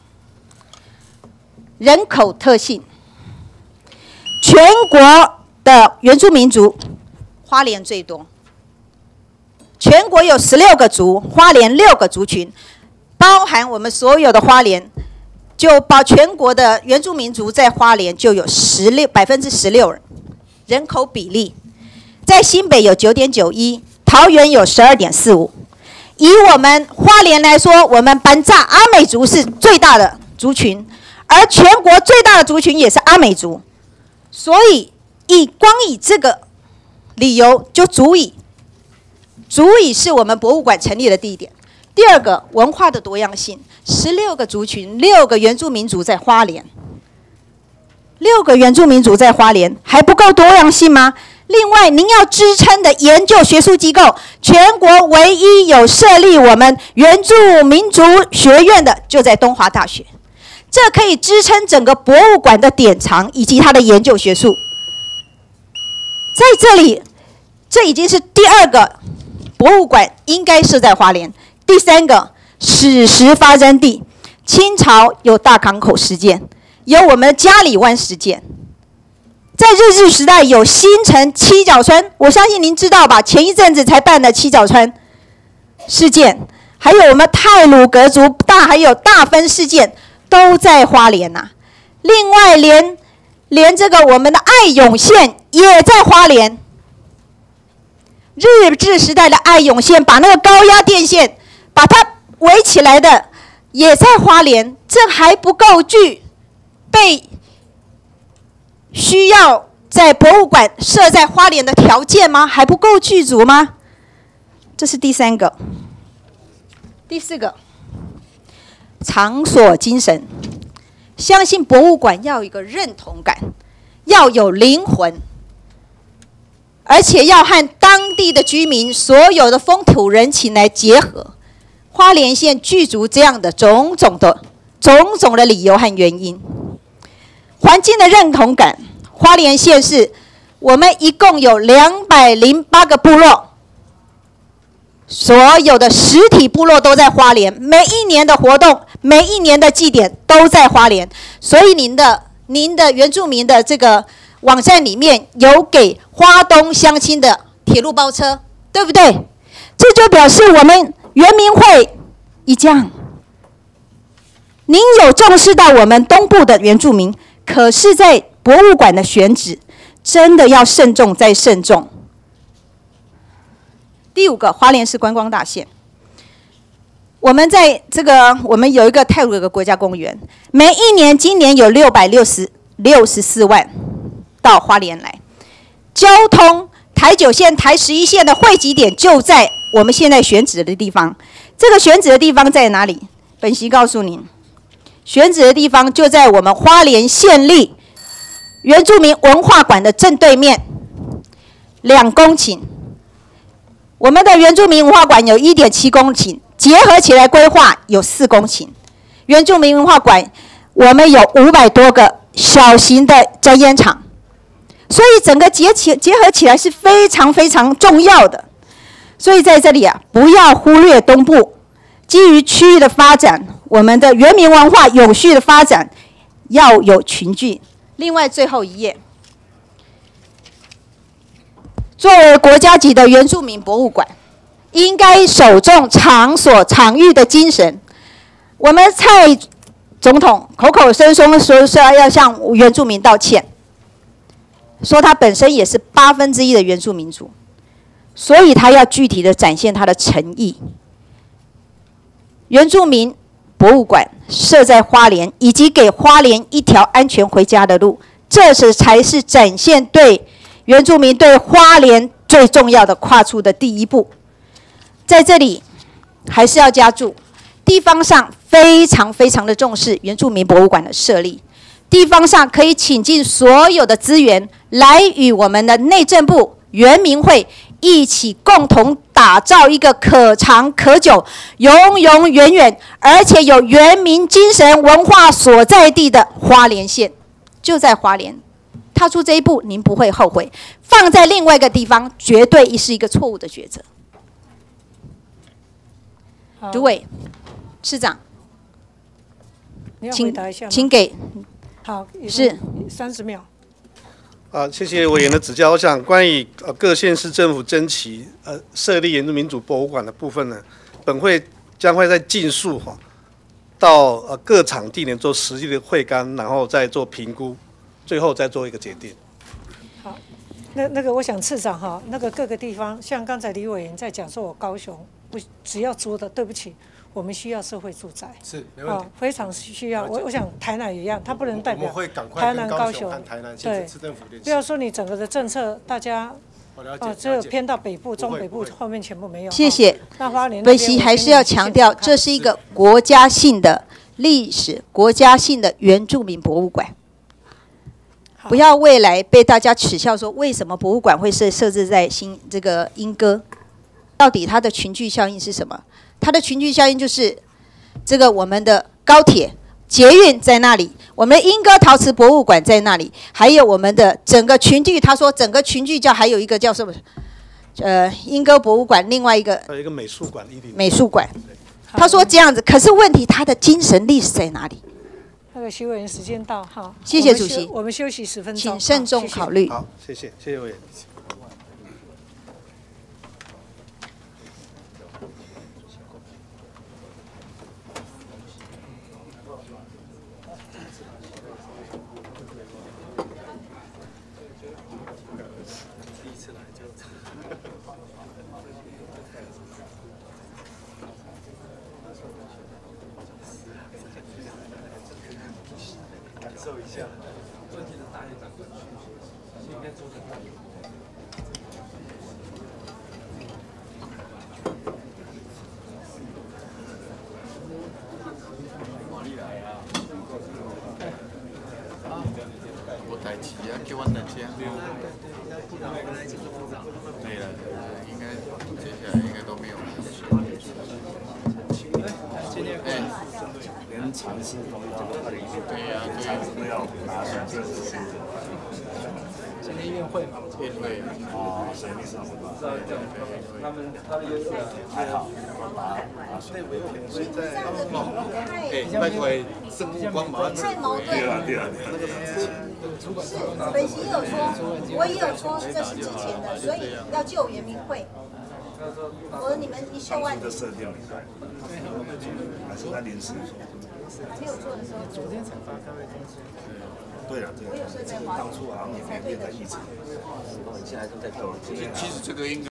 人口特性，全国的原住民族，花莲最多。全国有16个族，花莲6个族群，包含我们所有的花莲，就把全国的原住民族在花莲就有16%人口比例，在新北有9.91%，桃园有12.45%。以我们花莲来说，我们班扎阿美族是最大的族群，而全国最大的族群也是阿美族，所以光以这个理由就足以是我们博物馆成立的地点。第二个，文化的多样性，16个族群，6个原住民族在花莲，6个原住民族在花莲还不够多样性吗？另外，您要支撑的研究学术机构，全国唯一有设立我们原住民族学院的，就在东华大学，这可以支撑整个博物馆的典藏以及它的研究学术。在这里，这已经是第2个博物馆应该设在花莲。第3个，史实发生地，清朝有大港口事件，有我们的嘉里湾事件。在日治时代有新城七角川，我相信您知道吧？前一阵子才办的七角川事件，还有我们太鲁阁族还有大分事件，都在花莲呐。另外连这个我们的爱永线也在花莲。日治时代的爱永线把那个高压电线把它围起来的也在花莲，这还不够具备需要在博物馆设在花莲的条件吗？还不够具足吗？这是第3个。第4个，场所精神，相信博物馆要有一个认同感，要有灵魂，而且要和当地的居民所有的风土人情来结合。花莲县具足这样的种种的理由和原因。环境的认同感，花莲县是我们一共有208个部落，所有的实体部落都在花莲，每一年的活动，每一年的祭典都在花莲，所以您的原住民的这个网站里面有给花东乡亲的铁路包车，对不对？这就表示我们原民会一将，您有重视到我们东部的原住民，可是在博物馆的选址真的要慎重再慎重。第5个，花莲市观光大县，我们有一个太鲁阁国家公园，每一年今年有664万到花莲来，交通台9线、台11线的汇集点就在我们现在选址的地方。这个选址的地方在哪里？本席告诉您，选址的地方就在我们花莲县立原住民文化馆的正对面，2公顷。我们的原住民文化馆有1.7公顷，结合起来规划有4公顷。原住民文化馆我们有500多个小型的展演场，所以整个结合起来是非常非常重要的。所以在这里不要忽略东部，基于区域的发展，我们的原民文化永续的发展要有群聚。另外最后一页，作为国家级的原住民博物馆，应该首重场所场域的精神。我们蔡总统口口声声说要向原住民道歉，说他本身也是1/8的原住民族，所以他要具体的展现他的诚意。原住民博物馆设在花莲，以及给花莲一条安全回家的路，这才是展现对原住民对花莲最重要的跨出的第一步。在这里还是要加注，地方上非常的重视原住民博物馆的设立，地方上可以请进所有的资源来与我们的内政部、原民会一起共同打造一个可长可久、永永远远，而且有原民精神文化所在地的花莲县，就在花莲。踏出这一步，您不会后悔；放在另外一个地方，绝对是一个错误的抉择。主委、市长，请给。 好， 是 30秒。 谢谢委员的指教。我想关于各县市政府征期设立原住民族博物馆的部分呢，本会将会在尽速到各场地呢做实际的会勘，然后再做评估，最后再做一个决定。 好，那个我想次长那个各个地方，像刚才李委员在讲说，我高雄只要租的，对不起。我们需要社会住宅， 是没问题， 非常需要。我想台南也一样，它不能代表台南、高雄， 对， 不要说你整个的政策，大家只有偏到北部、中北部，后面全部没有。 谢谢。 那花莲本席还是要强调，这是一个国家性的历史、国家性的原住民博物馆，不要未来被大家耻笑说为什么博物馆会设置在这个莺歌，到底它的群聚效应是什么？它的群聚效应就是这个我们的高铁、捷运在那里，我们的莺歌陶瓷博物馆在那里，还有我们的整个群聚。他说整个群聚还有一个叫什么？莺歌博物馆，另外一个还有一个美术馆。 美术馆。他说这样子，可是问题他的精神历史在哪里？ 那个徐委员时间到，好， 谢谢主席。 我们休息10分钟， 请慎重考虑。 好，谢谢委员。 太矛盾了。本席也有说，我也有说这是之前的，所以要救原民会。我说你们一秀万的色调，还是他临时没有做的时候，昨天才发开会通知。对啊，我有时候在当初好像也没有在议程，现在都在做。其实这个应该。